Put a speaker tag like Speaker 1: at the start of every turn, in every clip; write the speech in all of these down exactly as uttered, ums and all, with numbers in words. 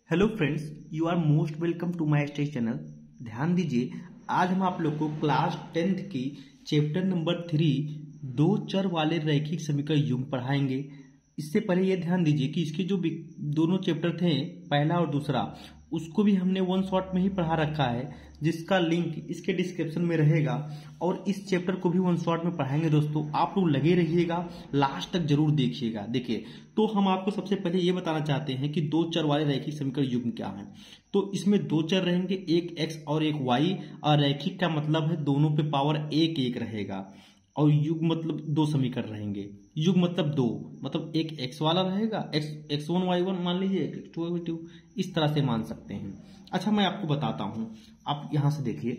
Speaker 1: Hello friends, you are most welcome to my study channel. ध्यान दीजिए, आज हम आप लोग को क्लास टेंथ की चैप्टर नंबर थ्री दो चर वाले रैखिक समीकरण युग्म पढ़ाएंगे। इससे पहले ये ध्यान दीजिए कि इसके जो दोनों चैप्टर थे, पहला और दूसरा, उसको भी हमने वन शॉट में ही पढ़ा रखा है, जिसका लिंक इसके डिस्क्रिप्शन में रहेगा। और इस चैप्टर को भी वन शॉट में पढ़ाएंगे दोस्तों, आप लोग लगे रहिएगा, लास्ट तक जरूर देखिएगा। देखिए, तो हम आपको सबसे पहले ये बताना चाहते हैं कि दो चर वाले रैखिक समीकरण युग्म क्या है। तो इसमें दो चर रहेंगे, एक एक्स और एक वाई, और रैखिक का मतलब है दोनों पे पावर एक एक रहेगा, और युग्म मतलब दो समीकरण रहेंगे। युग्म मतलब दो, मतलब एक एक्स वाला रहेगा, X X one Y one मान लीजिए, एक्स टू वाई टू, इस तरह से मान सकते हैं। अच्छा, मैं आपको बताता हूं, आप यहां से देखिए,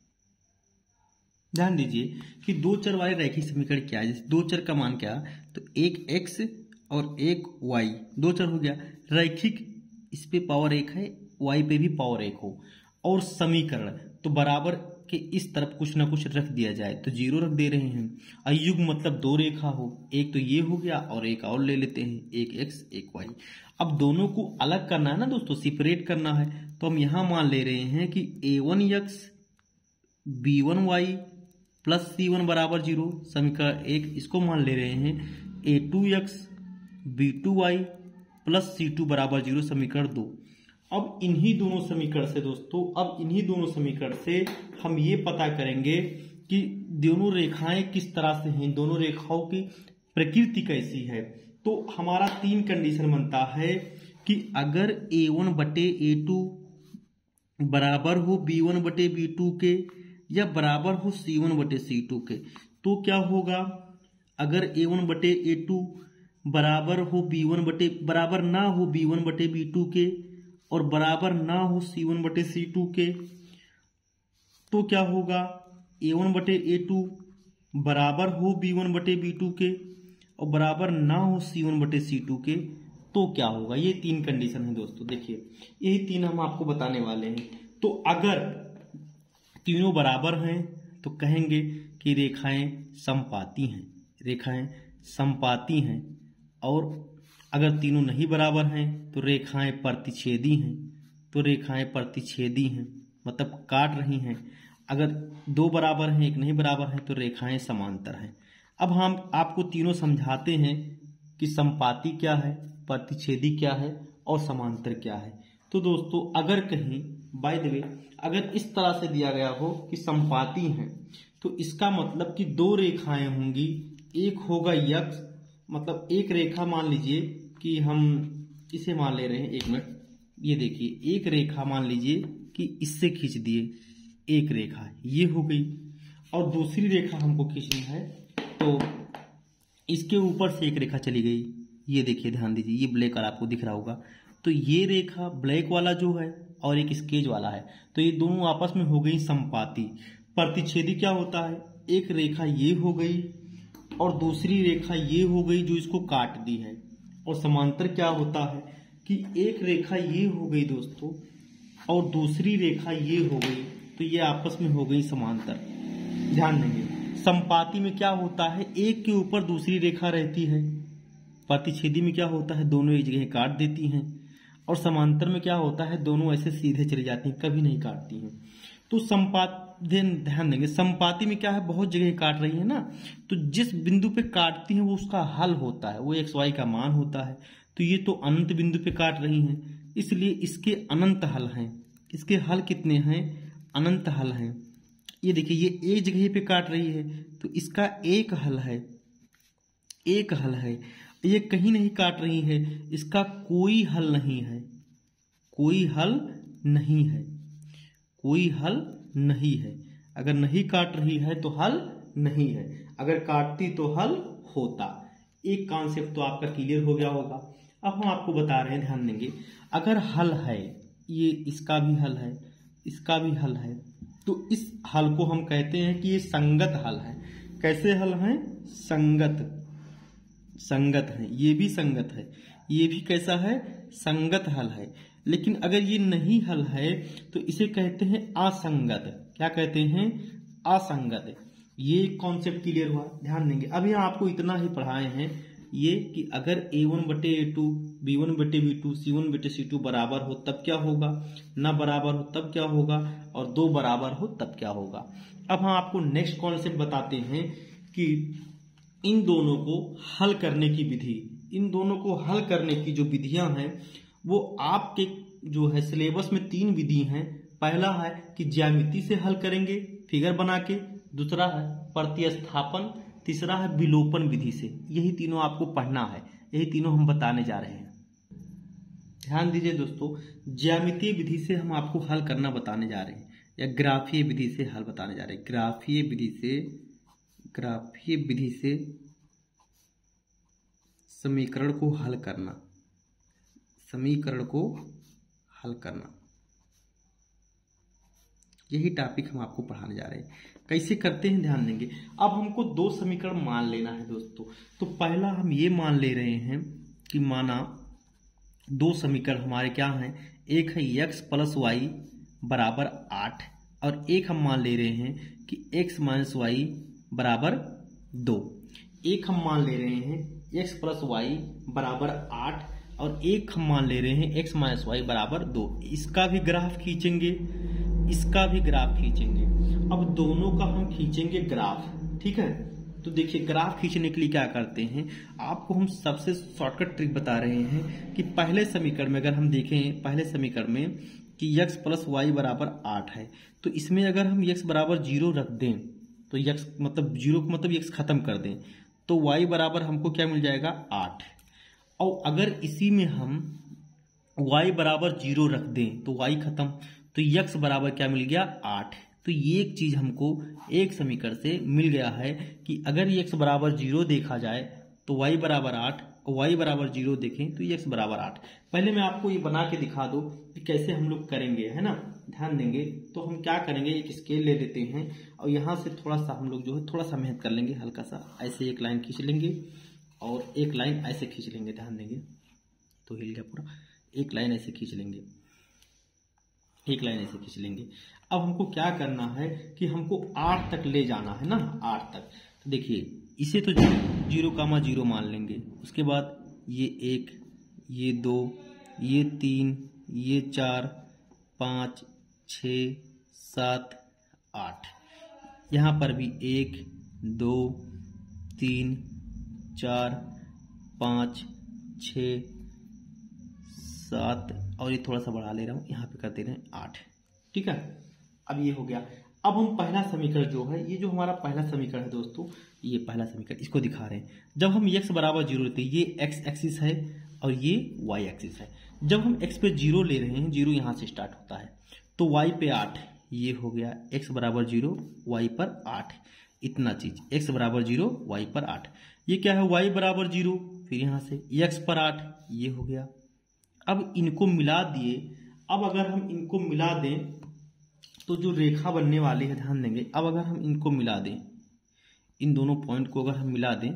Speaker 1: ध्यान दीजिए कि दो चर वाले रैखिक समीकरण क्या है। दो चर का मान क्या, तो एक एक्स और एक वाई, दो चर हो गया। रैखिक, इस पे पावर एक है, वाई पे भी पावर एक हो, और समीकरण तो बराबर के इस तरफ कुछ ना कुछ रख दिया जाए, तो जीरो रख दे रहे हैं। अयुग्म मतलब दो रेखा हो, एक तो ये हो गया और एक और ले लेते हैं, एक एक्स एक वाई। अब दोनों को अलग करना है ना दोस्तों, सेपरेट करना है, तो हम यहां मान ले रहे हैं कि a one x b one y plus c one बराबर जीरो, समीकरण एक। इसको मान ले रहे हैं a two x b two y plus c two बराबर जीरो, समीकरण दो। अब इन्हीं दोनों समीकरण से दोस्तों, अब इन्हीं दोनों समीकरण से हम ये पता करेंगे कि दोनों रेखाएं किस तरह से हैं, दोनों रेखाओं की प्रकृति कैसी है। तो हमारा तीन कंडीशन बनता है कि अगर ए वन बटे ए टू बराबर हो बी वन बटे बी टू के, या बराबर हो सी वन बटे सी टू के, तो क्या होगा। अगर ए वन बटे ए टू बराबर हो बी वन बटे बराबर ना हो बी वन बटे बी टू के, और बराबर ना हो सी वन बटे सी टू के, तो क्या होगा। ए वन बटे ए टू बराबर हो बी वन बटे बी टू के, और बराबर ना हो सी वन बटे सी टू के, तो क्या होगा। ये तीन कंडीशन है दोस्तों, देखिए यही तीन हम आपको बताने वाले हैं। तो अगर तीनों बराबर हैं तो कहेंगे कि रेखाएं समपाती हैं, रेखाएं समपाती हैं। और अगर तीनों नहीं बराबर हैं तो रेखाएं प्रतिच्छेदी हैं, तो रेखाएं प्रतिच्छेदी हैं मतलब काट रही हैं। अगर दो बराबर हैं एक नहीं बराबर हैं तो रेखाएं समांतर हैं। अब हम आपको तीनों समझाते हैं कि समपाती क्या है, प्रतिच्छेदी क्या है और समांतर क्या है। तो दोस्तों, अगर कहीं बाय द वे अगर इस तरह से दिया गया हो कि समपाती हैं, तो इसका मतलब कि दो रेखाएं होंगी, एक होगा यक्ष, मतलब एक रेखा मान लीजिए कि हम इसे मान ले रहे हैं, एक मिनट, ये देखिए एक रेखा मान लीजिए कि इससे खींच दिए, एक रेखा ये हो गई, और दूसरी रेखा हमको खींचनी है, तो इसके ऊपर से एक रेखा चली गई। ये देखिए, ध्यान दीजिए, ये ब्लैक कलर आपको दिख रहा होगा, तो ये रेखा ब्लैक वाला जो है और एक स्केच वाला है, तो ये दोनों आपस में हो गई समपाती। प्रतिच्छेदी क्या होता है, एक रेखा ये हो गई और दूसरी रेखा ये हो गई जो इसको काट दी है। और समांतर क्या होता है कि एक रेखा ये हो गई दोस्तों और दूसरी रेखा ये हो गई, तो ये आपस में हो गई समांतर। ध्यान देंगे, समपाती में क्या होता है, एक के ऊपर दूसरी रेखा रहती है। प्रतिच्छेदी में क्या होता है, दोनों एक जगह काट देती हैं। और समांतर में क्या होता है, दोनों ऐसे सीधे चली जाती हैं, कभी नहीं काटती हैं। तो समपात ध्यान देंगे, समपाती में क्या है, बहुत जगह काट रही है ना, तो जिस बिंदु पे काटती है वो उसका हल होता है, वो एक्स वाई का मान होता है। तो ये तो अनंत बिंदु पे काट रही हैं, इसलिए इसके अनंत हल हैं। इसके हल कितने हैं, अनंत हल हैं। ये देखिए, ये एक जगह पे काट रही है तो इसका एक हल है, एक हल है। ये कहीं नहीं काट रही है, इसका कोई हल नहीं है, कोई हल नहीं है, कोई हल नहीं है। अगर नहीं काट रही है तो हल नहीं है, अगर काटती तो हल होता। एक कॉन्सेप्ट तो आपका क्लियर हो गया होगा। अब हम आपको बता रहे हैं, ध्यान देंगे, अगर हल है, ये इसका भी हल है, इसका भी हल है, तो इस हल को हम कहते हैं कि ये संगत हल है। कैसे हल है, संगत, संगत है, ये भी संगत है, ये भी कैसा है, संगत हल है। लेकिन अगर ये नहीं हल है तो इसे कहते हैं असंगत। क्या कहते हैं, असंगत। ये कॉन्सेप्ट क्लियर हुआ। ध्यान देंगे, अभी आपको इतना ही पढ़ाए हैं, ये कि अगर ए वन बटे ए टू, बी वन बटे बी टू, सी वन बटे सी टू बराबर हो तब क्या होगा, ना बराबर हो तब क्या होगा, और दो बराबर हो तब क्या होगा। अब हम आपको नेक्स्ट कॉन्सेप्ट बताते हैं कि इन दोनों को हल करने की विधि, इन दोनों को हल करने की जो विधियां हैं वो आपके जो है सिलेबस में तीन विधि हैं। पहला है कि ज्यामिति से हल करेंगे फिगर बना के, दूसरा है प्रतिस्थापन, तीसरा है विलोपन विधि से। यही तीनों आपको पढ़ना है, यही तीनों हम बताने जा रहे हैं। ध्यान दीजिए दोस्तों, ज्यामितीय विधि से हम आपको हल करना बताने जा रहे हैं, या ग्राफीय विधि से हल बताने जा रहे हैं। ग्राफीय विधि से ग्राफीय विधि से समीकरण को हल करना, समीकरण को हल करना, यही टॉपिक हम आपको पढ़ाने जा रहे हैं। कैसे करते हैं ध्यान देंगे। अब हमको दो समीकरण मान लेना है दोस्तों। तो पहला हम ये मान ले रहे हैं कि माना दो समीकरण हमारे क्या हैं, एक है x प्लस वाई बराबर आठ, और एक हम मान ले रहे हैं कि x माइनस वाई बराबर दो। एक हम मान ले रहे हैं x प्लस वाई बराबर आठ, और एक हम मान ले रहे हैं x माइनस वाई बराबर दो। इसका भी ग्राफ खींचेंगे, इसका भी ग्राफ खींचेंगे। अब दोनों का हम खींचेंगे ग्राफ, ठीक है। तो देखिए ग्राफ खींचने के लिए क्या करते हैं, आपको हम सबसे शॉर्टकट ट्रिक बता रहे हैं कि पहले समीकरण में अगर हम देखें, पहले समीकरण में कि x प्लस वाई बराबर आठ है, तो इसमें अगर हम x बराबर जीरो रख दें तो x मतलब जीरो को मतलब x खत्म कर दें तो y बराबर हमको क्या मिल जाएगा, आठ। और अगर इसी में हम y बराबर जीरो रख दें तो y खत्म, तो x बराबर क्या मिल गया, आठ। तो ये एक चीज हमको एक समीकरण से मिल गया है कि अगर x बराबर जीरो देखा जाए तो y बराबर आठ, और y बराबर जीरो देखें तो x बराबर आठ। पहले मैं आपको ये बना के दिखा दूं कि कैसे हम लोग करेंगे, है ना। ध्यान देंगे तो हम क्या करेंगे, एक स्केल ले लेते हैं और यहाँ से थोड़ा सा हम लोग जो है थोड़ा सा मेहनत कर लेंगे, हल्का सा ऐसे एक लाइन खींच लेंगे और एक लाइन ऐसे खींच लेंगे। ध्यान देंगे तो हिल गया पूरा, एक लाइन ऐसे खींच लेंगे, एक लाइन ऐसे खींच लेंगे। अब हमको क्या करना है कि हमको आठ तक ले जाना है ना, आठ तक। तो देखिए इसे तो जीरो कामा जीरो मान लेंगे, उसके बाद ये एक, ये दो, ये तीन, ये चार, पाँच, छ, सात, आठ। यहाँ पर भी एक, दो, तीन, चार, पाँच, छ, सात, और ये थोड़ा सा बढ़ा ले रहा हूँ, यहाँ पे कर दे रहे हैं आठ। ठीक है, अब ये हो गया। अब हम पहला समीकरण जो है, ये जो हमारा पहला समीकरण है दोस्तों, ये पहला समीकरण इसको दिखा रहे हैं। जब हम x बराबर जीरो लेते हैं, ये x एक्सिस है और ये y एक्सिस है। जब हम x पे जीरो ले रहे हैं, जीरो यहाँ से स्टार्ट होता है, तो y पे आठ, ये हो गया x बराबर जीरो, y पर आठ। इतना चीज x बराबर जीरो, y पर आठ। ये क्या है, y बराबर जीरो, फिर यहाँ से x पर आठ, ये हो गया। अब इनको मिला दिए। अब अगर हम इनको मिला दें तो जो रेखा बनने वाली है, ध्यान देंगे, अब अगर हम इनको मिला दें, इन दोनों पॉइंट को अगर हम मिला दें,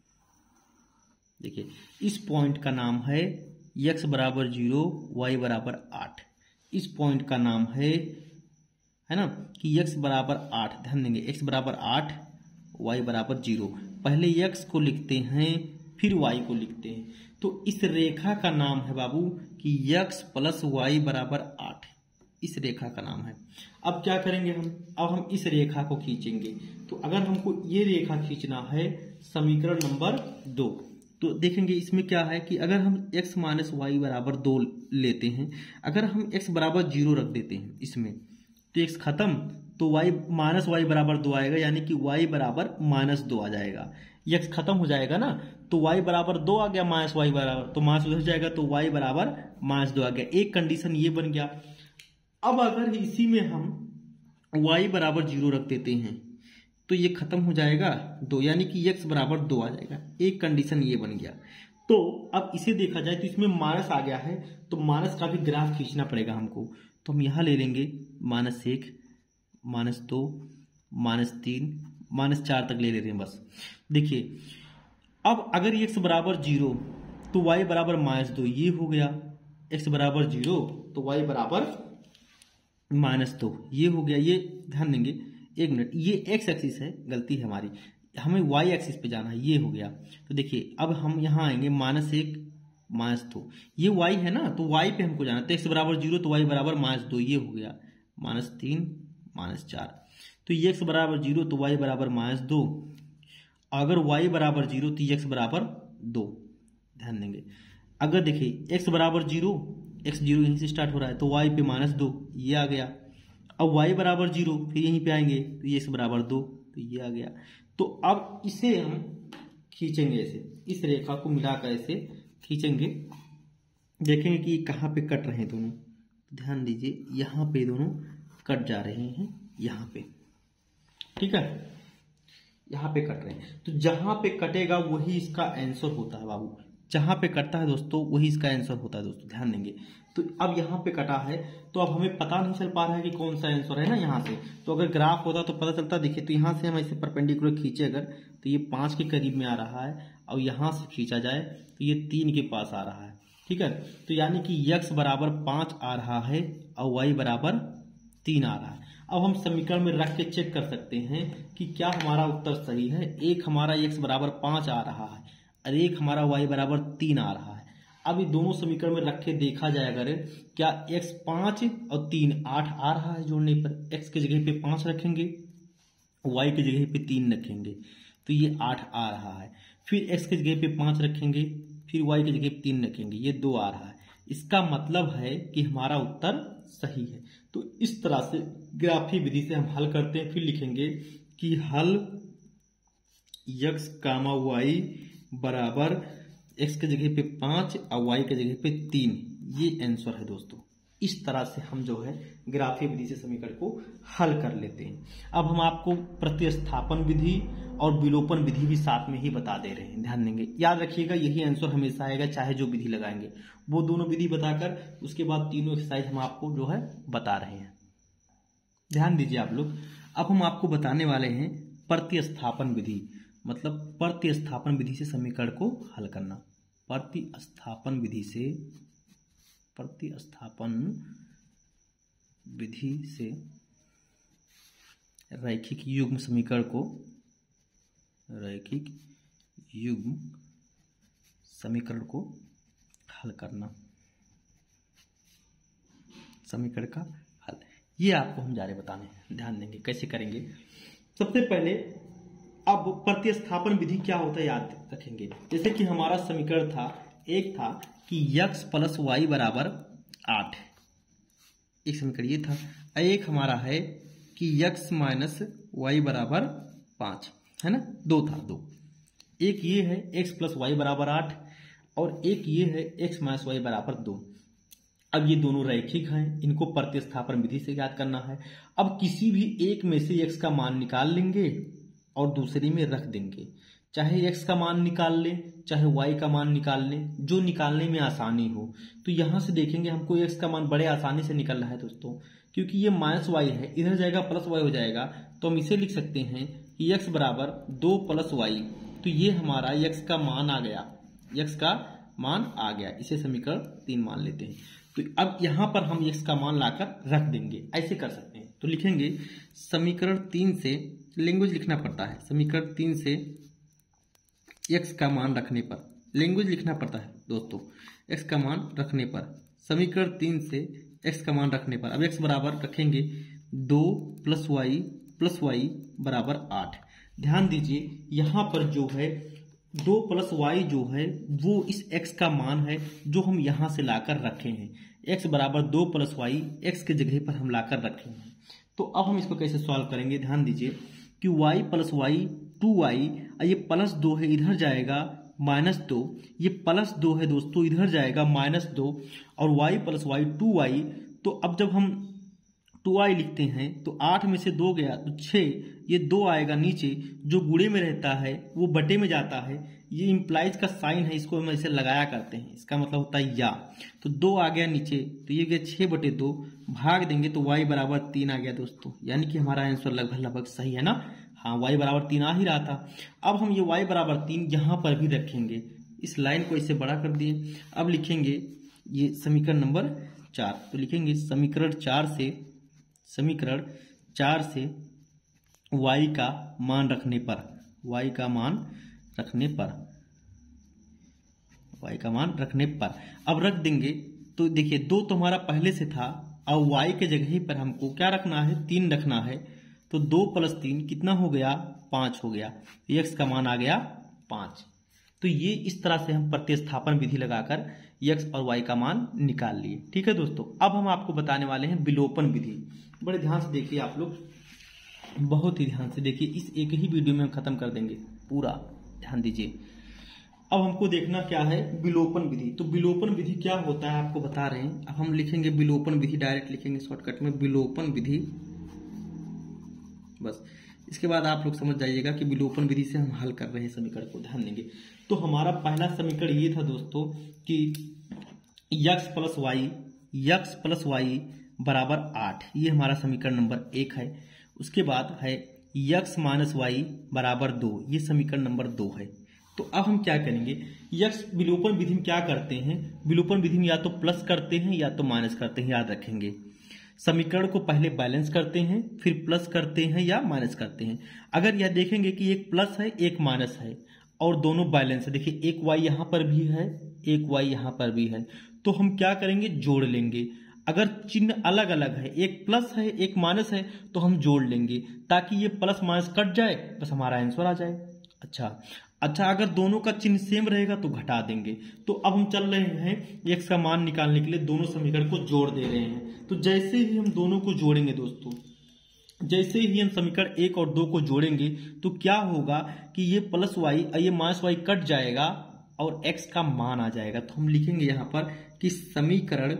Speaker 1: देखिए इस पॉइंट का नाम है x बराबर जीरो, y बराबर आठ। इस पॉइंट का नाम है है ना कि x बराबर आठ। ध्यान देंगे x बराबर आठ, y बराबर जीरो। पहले x को लिखते हैं फिर y को लिखते हैं। तो इस रेखा का नाम है बाबू कि x प्लस वाई बराबर आठ, इस रेखा का नाम है। अब क्या करेंगे हम, अब हम इस रेखा को खींचेंगे। तो अगर हमको ये रेखा खींचना है समीकरण नंबर दो, तो देखेंगे इसमें क्या है कि अगर हम x माइनस वाई बराबर दो लेते हैं, अगर हम x बराबर जीरो रख देते हैं इसमें, तो x खत्म, तो y माइनस वाई बराबर दो आएगा, यानी कि y बराबर माइनस दो आ जाएगा। x खत्म हो जाएगा ना, तो y बराबर दो आ गया, माइनस वाई बराबर, तो माइनस उधर जाएगा, तो y बराबर माइनस दो आ गया। एक कंडीशन ये बन गया। अब अगर इसी में हम y बराबर जीरो रख देते हैं तो ये खत्म हो जाएगा दो, यानी कि x बराबर दो आ जाएगा। एक कंडीशन ये बन गया। तो अब इसे देखा जाए तो इसमें माइनस आ गया है, तो माइनस का भी ग्राफ खींचना पड़ेगा हमको। तो हम यहाँ ले लेंगे माइनस एक, माइनस दो, माइनस तीन, माइनस चार तक ले लेते हैं बस। देखिए अब अगर x बराबर जीरो तो y बराबर माइनस दो, ये हो गया। x बराबर जीरो तो y बराबर माइनस दो, ये हो गया। ये ध्यान देंगे, एक मिनट, ये x एक्सिस है, गलती है हमारी, हमें वाई एक्सिस पे जाना है, ये हो गया। तो देखिए अब हम यहाँ आएंगे माइनस एक माइनस दो, ये वाई है ना, तो वाई पे हमको जाना, तो एक्स बराबर जीरो तो वाई बराबर माइनस दो, ये हो गया माइनस तीन माइनस चार। तो ये एक्स बराबर जीरो तो वाई बराबर माइनस दो, अगर वाई बराबर जीरो तो एक्स बराबर दो। ध्यान देंगे, अगर देखिए एक्स बराबर जीरो, एक्स जीरो यहीं से स्टार्ट हो रहा है तो वाई पे माइनस दो, ये आ गया। अब वाई बराबर जीरो, फिर यहीं पे आएंगे तो ये एक्स बराबर दो, तो ये आ गया। तो अब इसे हम खींचेंगे ऐसे, इस रेखा को मिलाकर ऐसे खींचेंगे, देखेंगे कि कहाँ पे कट रहे हैं दोनों। ध्यान दीजिए यहाँ पे दोनों कट जा रहे हैं, यहाँ पे, ठीक है, यहाँ पे कट रहे हैं। तो जहां पे कटेगा वही इसका आंसर होता है बाबू, जहां पे कटता है दोस्तों वही इसका आंसर होता है दोस्तों, ध्यान देंगे। तो अब यहाँ पे कटा है तो अब हमें पता नहीं चल पा रहा है कि कौन सा आंसर है ना यहाँ से। तो अगर ग्राफ होता तो पता चलता। देखिए तो यहाँ से हम ऐसे परपेंडिकुलर खींचे अगर, तो ये पाँच के करीब में आ रहा है, और यहाँ से खींचा जाए तो ये तीन के पास आ रहा है, ठीक है। तो यानी कि यक्स बराबर पाँच आ रहा है और वाई बराबर तीन आ रहा है। अब हम समीकरण में रख के चेक कर सकते हैं कि क्या हमारा उत्तर सही है। एक हमारा एक्स बराबर पाँच आ रहा है और एक हमारा वाई बराबर तीन आ रहा है। अब ये दोनों समीकरण में रख के देखा जाए अगर, क्या एक्स पाँच और तीन आठ आ रहा है जोड़ने पर, एक्स की जगह पे पाँच रखेंगे, वाई की जगह पे तीन रखेंगे तो ये आठ आ रहा है। फिर एक्स की जगह पे पाँच रखेंगे, फिर वाई की जगह पे तीन रखेंगे, ये दो आ रहा है। इसका मतलब है कि हमारा उत्तर सही है। तो इस तरह से ग्राफी विधि से हम हल करते हैं। फिर लिखेंगे कि हल यक्स कामा वाई बराबर एक्स के जगह पे पाँच और वाई के जगह पे तीन, ये आंसर है दोस्तों। इस तरह से हम जो है ग्राफी विधि से समीकरण को हल कर लेते हैं। अब हम आपको प्रतिस्थापन विधि और विलोपन विधि भी साथ में ही बता दे रहे हैं, ध्यान देंगे। याद रखिएगा यही आंसर हमेशा आएगा, चाहे जो विधि लगाएंगे वो दोनों विधि बताकर उसके बाद तीनों एक्सरसाइज हम आपको जो है बता रहे हैं। ध्यान दीजिए आप लोग, अब हम आपको बताने वाले हैं प्रतिस्थापन विधि, मतलब प्रतिस्थापन विधि से समीकरण को हल करना। प्रतिस्थापन विधि से प्रतिस्थापन विधि से रैखिक युग्म समीकरण को रैखिक युग्म समीकरण को हल करना, समीकरण का हल, ये आपको हम जा रहे बताने। ध्यान देंगे कैसे करेंगे। सबसे पहले अब प्रतिस्थापन विधि क्या होता है याद रखेंगे। जैसे कि हमारा समीकरण था, एक था कि यक्स प्लस वाई बराबर आठ, एक समीकरण ये था। एक हमारा है कि यक्स माइनस वाई बराबर पाँच, है ना, दो था दो। एक ये है एक्स प्लस वाई बराबर आठ और एक ये है एक्स माइनस वाई बराबर दो। अब ये दोनों रैखिक हैं, इनको प्रतिस्थापन विधि से ज्ञात करना है। अब किसी भी एक में से एक्स का मान निकाल लेंगे और दूसरे में रख देंगे। चाहे एक्स का मान निकाल लें चाहे वाई का मान निकाल लें, जो निकालने में आसानी हो। तो यहां से देखेंगे हमको एक्स का मान बड़े आसानी से निकल रहा है दोस्तों, क्योंकि ये माइनस वाई है, इधर जाएगा प्लस वाई हो जाएगा। तो हम इसे लिख सकते हैं कि एक्स बराबर दो प्लस वाई। तो ये हमारा एक्स का मान आ गया, एक्स का मान आ गया। इसे समीकरण तीन मान लेते हैं। तो अब यहां पर हम एक्स का मान लाकर रख देंगे, ऐसे कर सकते हैं। तो लिखेंगे समीकरण तीन से, लैंग्वेज लिखना पड़ता है, समीकरण तीन से एक्स का मान रखने पर, लैंग्वेज लिखना पड़ता है दोस्तों, एक्स का मान रखने पर, समीकरण तीन से एक्स का मान रखने पर। अब एक्स बराबर रखेंगे दो प्लस वाई प्लस वाई बराबर आठ। ध्यान दीजिए यहाँ पर जो है दो प्लस वाई जो है वो इस एक्स का मान है जो हम यहाँ से लाकर रखे हैं। एक्स बराबर दो प्लस वाई एक्स के जगह पर हम लाकर रखे हैं। तो अब हम इसको कैसे सॉल्व करेंगे, ध्यान दीजिए कि y plus y two y, ये प्लस दो है इधर जाएगा माइनस दो, ये प्लस दो है दोस्तों इधर जाएगा माइनस दो, और y plus y two y. तो अब जब हम टू वाई लिखते हैं तो आठ में से दो गया तो छः, ये दो आएगा नीचे, जो गुणे में रहता है वो बटे में जाता है। ये इम्प्लाइज का साइन है, इसको हम ऐसे लगाया करते हैं, इसका मतलब होता है या। तो दो आ गया नीचे, तो ये गया छः बटे दो, भाग देंगे तो y बराबर तीन आ गया दोस्तों। यानी कि हमारा आंसर लगभग लगभग सही है ना। हाँ, y बराबर तीन आ ही रहा था। अब हम ये y बराबर तीन यहाँ पर भी रखेंगे, इस लाइन को इसे बड़ा कर दिए। अब लिखेंगे ये समीकरण नंबर चार। तो लिखेंगे समीकरण चार से, समीकरण चार से y का मान रखने पर, y का मान रखने पर, y का मान रखने पर अब रख देंगे तो देखिए दो तो हमारा पहले से था, अब y के जगह पर हमको क्या रखना है, तीन रखना है। तो दो प्लस तीन कितना हो गया, पाँच हो गया। x का मान आ गया पाँच। तो ये इस तरह से हम प्रतिस्थापन विधि लगाकर x और y का मान निकाल लिए। ठीक है दोस्तों, अब हम आपको बताने वाले हैं विलोपन विधि। बड़े ध्यान से देखिए आप लोग, बहुत ही ध्यान से देखिए, इस एक ही वीडियो में हम खत्म कर देंगे पूरा, ध्यान दीजिए। अब हमको देखना क्या है, विलोपन विधि। तो विलोपन विधि क्या होता है आपको बता रहे हैं। अब हम लिखेंगे विलोपन विधि, डायरेक्ट लिखेंगे शॉर्टकट में विलोपन विधि, बस। इसके बाद आप लोग समझ जाइएगा कि विलोपन विधि से हम हल कर रहे हैं समीकरण को, ध्यान देंगे। तो हमारा पहला समीकरण ये था दोस्तों कि x plus y, x plus y बराबर आठ, ये हमारा समीकरण नंबर एक है। उसके बाद है यक्स माइनस वाई बराबर दो, ये समीकरण नंबर दो है। तो अब हम क्या करेंगे, यक्स विलोपन विधि में क्या करते हैं, विलोपन विधि में या तो प्लस करते हैं या तो माइनस करते हैं, याद रखेंगे। समीकरण को पहले बैलेंस करते हैं, फिर प्लस करते हैं या माइनस करते हैं। अगर यह देखेंगे कि एक प्लस है एक माइनस है और दोनों बैलेंस है, देखिए एक वाई यहां पर भी है एक वाई यहां पर भी है, तो हम क्या करेंगे, जोड़ लेंगे। अगर चिन्ह अलग अलग है, एक प्लस है एक माइनस है, तो हम जोड़ लेंगे ताकि ये प्लस माइनस कट जाए, बस हमारा आंसर आ जाए। अच्छा अच्छा अगर दोनों का चिन्ह सेम रहेगा तो घटा देंगे। तो अब हम चल रहे हैं एक्स का मान निकालने के लिए, दोनों समीकरण को जोड़ दे रहे हैं। तो जैसे ही हम दोनों को जोड़ेंगे दोस्तों, जैसे ही हम समीकरण एक और दो को जोड़ेंगे तो क्या होगा कि ये प्लस वाई और ये माइनस वाई कट जाएगा और एक्स का मान आ जाएगा। तो हम लिखेंगे यहां पर कि समीकरण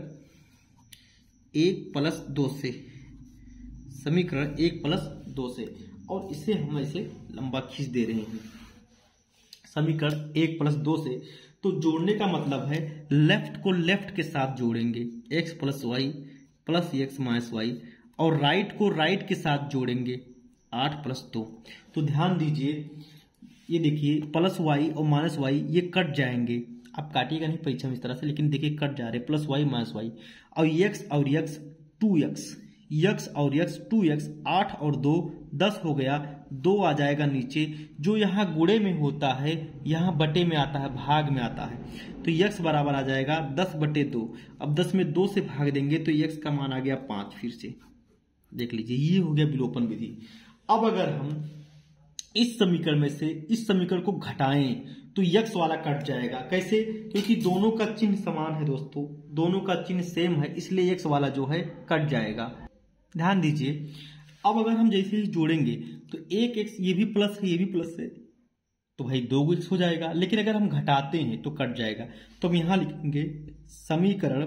Speaker 1: एक प्लस दो से, समीकरण एक प्लस दो से, और इसे हम ऐसे लंबा खींच दे रहे हैं समीकरण एक प्लस दो से। तो जोड़ने का मतलब है लेफ्ट को लेफ्ट के साथ जोड़ेंगे, x plus y plus x minus y, और राइट को राइट के साथ जोड़ेंगे, आठ प्लस दो। तो ध्यान दीजिए, ये देखिए प्लस वाई और माइनस वाई ये कट जाएंगे, आप काटिएगा नहीं परीक्षा में इस तरह से, लेकिन देखिए कट जा रहे, प्लस वाई माइनस वाई, और एक्स और एक्स टू एक्स, यक्स और यक्स टू एक्स, आठ और दो दस हो गया, दो आ जाएगा नीचे, जो यहाँ गुणे में होता है यहाँ बटे में आता है, भाग में आता है। तो यक्स बराबर आ जाएगा दस बटे दो। अब दस में दो से भाग देंगे तो यक्स का मान आ गया पाँच। फिर से देख लीजिए, ये हो गया विलोपन विधि। अब अगर हम इस समीकरण में से इस समीकरण को घटाएं तो यक्स वाला कट जाएगा। कैसे, क्योंकि दोनों का चिन्ह समान है दोस्तों, दोनों का चिन्ह सेम है, इसलिए यक्स वाला जो है कट जाएगा। ध्यान दीजिए, अब अगर हम जैसे ही जोड़ेंगे तो एक एक्स, ये भी प्लस है ये भी प्लस है, तो भाई दो एक्स हो जाएगा। लेकिन अगर हम घटाते हैं तो कट जाएगा। तो हम यहां लिखेंगे समीकरण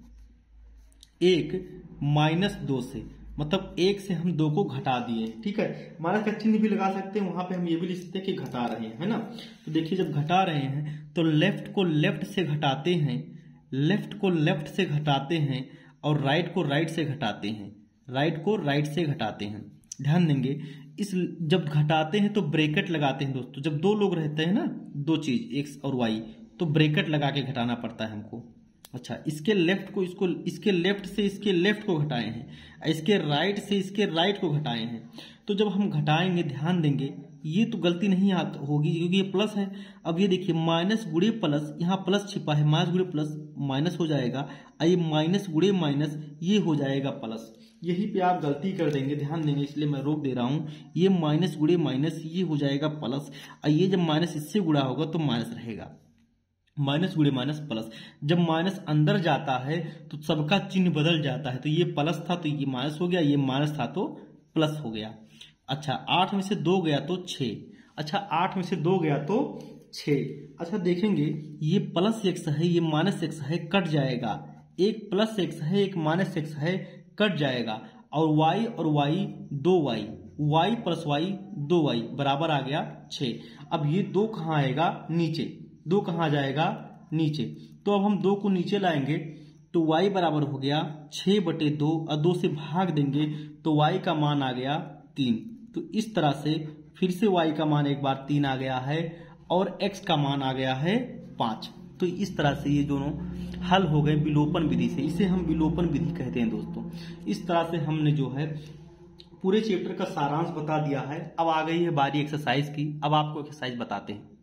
Speaker 1: एक माइनस दो से, मतलब एक से हम दो को घटा दिए, ठीक है। माइनस का चिन्ह भी लगा सकते हैं, वहां पे हम ये भी लिख सकते हैं कि घटा रहे हैं, है ना। तो देखिए जब घटा रहे हैं तो लेफ्ट को लेफ्ट से घटाते हैं, लेफ्ट को लेफ्ट से घटाते हैं, और राइट को राइट से घटाते हैं, राइट को राइट से घटाते हैं। ध्यान देंगे, इस जब घटाते हैं तो ब्रैकेट लगाते हैं दोस्तों। जब दो लोग रहते हैं ना, दो चीज एक्स और वाई, तो ब्रैकेट लगा के घटाना पड़ता है हमको। अच्छा, इसके लेफ्ट को इसको, इसके लेफ्ट से इसके लेफ्ट को घटाए हैं, इसके राइट से इसके राइट को घटाए हैं। तो जब हम घटाएंगे, ध्यान देंगे, ये तो गलती नहीं होगी क्योंकि ये प्लस है। अब ये देखिए माइनस गुणे प्लस, यहाँ प्लस छिपा है, माइनस गुणे प्लस माइनस हो जाएगा, ये माइनस गुणे माइनस ये हो जाएगा प्लस। यही पे आप गलती कर देंगे, ध्यान देंगे, इसलिए मैं रोक दे रहा हूं। ये माइनस गुणे माइनस ये हो जाएगा प्लस, और ये जब माइनस इससे गुणा होगा तो माइनस रहेगा, माइनस गुणे माइनस प्लस। जब माइनस अंदर जाता है तो सबका चिन्ह बदल जाता है। तो ये प्लस था तो ये माइनस हो गया, ये माइनस था तो प्लस हो गया। अच्छा, आठ में से दो गया तो छः, अच्छा आठ में से दो गया तो छः। अच्छा देखेंगे, ये प्लस एक्स है ये माइनस एक्स है, कट जाएगा, एक प्लस एक्स है एक माइनस एक्स है, कट जाएगा, और y और y दो वाई, y प्लस वाई दो वाई बराबर आ गया छः। अब ये दो कहाँ आएगा, नीचे, दो कहाँ जाएगा, नीचे। तो अब हम दो को नीचे लाएंगे तो y बराबर हो गया छः बटे दो, और दो से भाग देंगे तो y का मान आ गया तीन। तो इस तरह से फिर से y का मान एक बार तीन आ गया है, और x का मान आ गया है पाँच। तो इस तरह से ये दोनों हल हो गए विलोपन विधि से। इसे हम विलोपन विधि कहते हैं दोस्तों। इस तरह से हमने जो है पूरे चैप्टर का सारांश बता दिया है। अब आ गई है बारी एक्सरसाइज की। अब आपको एक्सरसाइज बताते हैं।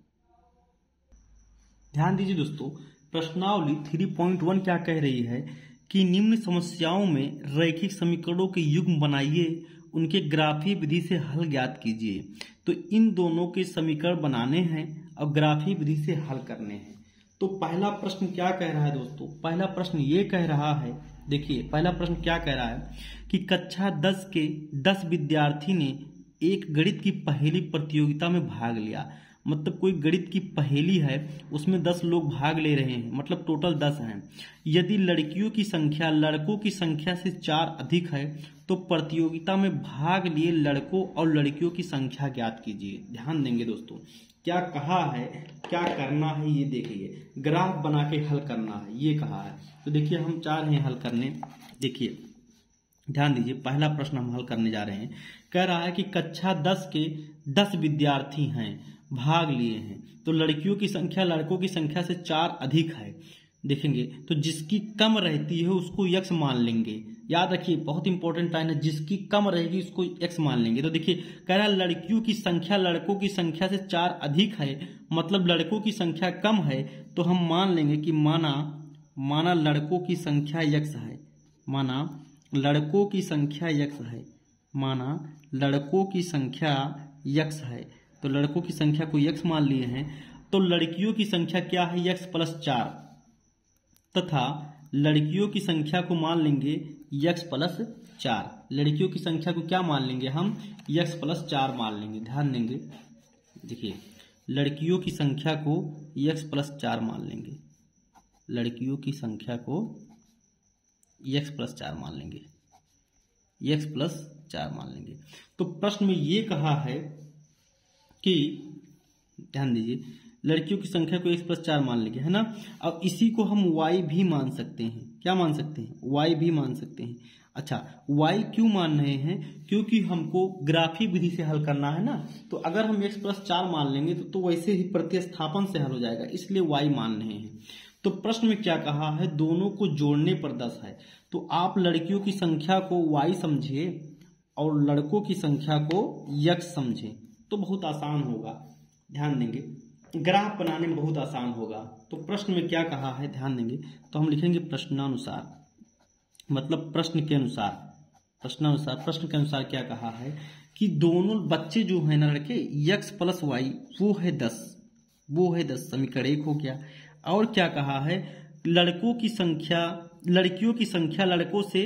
Speaker 1: ध्यान दीजिए दोस्तों, प्रश्नावली थ्री पॉइंट वन क्या कह रही है कि निम्न समस्याओं में रैखिक समीकरणों के युग्म बनाइए, उनके ग्राफीय विधि से हल ज्ञात कीजिए। तो इन दोनों के समीकरण बनाने हैं और ग्राफीय विधि से हल करने हैं। तो पहला प्रश्न क्या कह रहा है दोस्तों? पहला प्रश्न ये कह रहा है, देखिए पहला प्रश्न क्या कह रहा है कि कक्षा दस के दस विद्यार्थी ने एक गणित की पहेली प्रतियोगिता में भाग लिया। मतलब कोई गणित की पहेली है, उसमें दस लोग भाग ले रहे हैं, मतलब टोटल दस हैं। यदि लड़कियों की संख्या लड़कों की संख्या से चार अधिक है तो प्रतियोगिता में भाग लिए लड़कों और लड़कियों की संख्या ज्ञात कीजिए। ध्यान देंगे दोस्तों, क्या कहा है, क्या करना है, ये देखिए ग्राफ बना के हल करना है, ये कहा है। तो देखिए हम चाह रहे हैं हल करने। देखिए ध्यान दीजिए, पहला प्रश्न हम हल करने जा रहे हैं। कह रहा है कि कक्षा दस के दस विद्यार्थी हैं, भाग लिए हैं, तो लड़कियों की संख्या लड़कों की संख्या से चार अधिक है। देखेंगे तो जिसकी कम रहती है उसको यक्स मान लेंगे। याद रखिए, बहुत इंपॉर्टेंट लाइन है, जिसकी कम रहेगी उसको एक्स मान लेंगे। तो देखिए कह रहा है लड़कियों की संख्या लड़कों की संख्या से चार अधिक है, मतलब लड़कों की संख्या कम है, तो हम मान लेंगे कि माना माना लड़कों की संख्या यक्स है, माना लड़कों की संख्या यक्स है, माना लड़कों की संख्या यक्स है, तो लड़कों की संख्या को यक्स मान लिए हैं। तो लड़कियों की संख्या क्या है? यक्स प्लस चार, तथा लड़कियों की संख्या को मान लेंगे यक्स प्लस चार। लड़कियों की संख्या को क्या मान लेंगे हम? यक्स प्लस चार मान लेंगे। ध्यान देंगे, देखिए लड़कियों की संख्या को यक्स प्लस चार मान लेंगे, लड़कियों की संख्या को यक्स प्लस चार मान लेंगे, यक्स प्लस चार मान लेंगे। तो प्रश्न में ये कहा है कि ध्यान दीजिए लड़कियों की संख्या को एक्स प्लस चार मान लेंगे, है ना। अब इसी को हम वाई भी मान सकते हैं। क्या मान सकते हैं? वाई भी मान सकते हैं। अच्छा, वाई क्यों मान रहे हैं? क्योंकि हमको ग्राफीय विधि से हल करना है ना। तो अगर हम एक्स प्लस चार मान लेंगे तो, तो वैसे ही प्रतिस्थापन से हल हो जाएगा, इसलिए वाई मान रहे हैं। तो प्रश्न में क्या कहा है? दोनों को जोड़ने पर दस है। तो आप लड़कियों की संख्या को वाई समझिए और लड़कों की संख्या को यक्स समझे, तो बहुत आसान होगा। ध्यान देंगे, ग्राफ बनाने में बहुत आसान होगा। तो प्रश्न में क्या कहा है, ध्यान देंगे, तो हम लिखेंगे प्रश्नानुसार, मतलब प्रश्न के अनुसार, प्रश्नानुसार प्रश्न के अनुसार क्या कहा है कि दोनों बच्चे जो है ना लड़के, यक्स प्लस वाई वो है दस, वो है दस, समीकरण एक हो गया। और क्या कहा है? लड़कों की संख्या लड़कियों की संख्या लड़कों से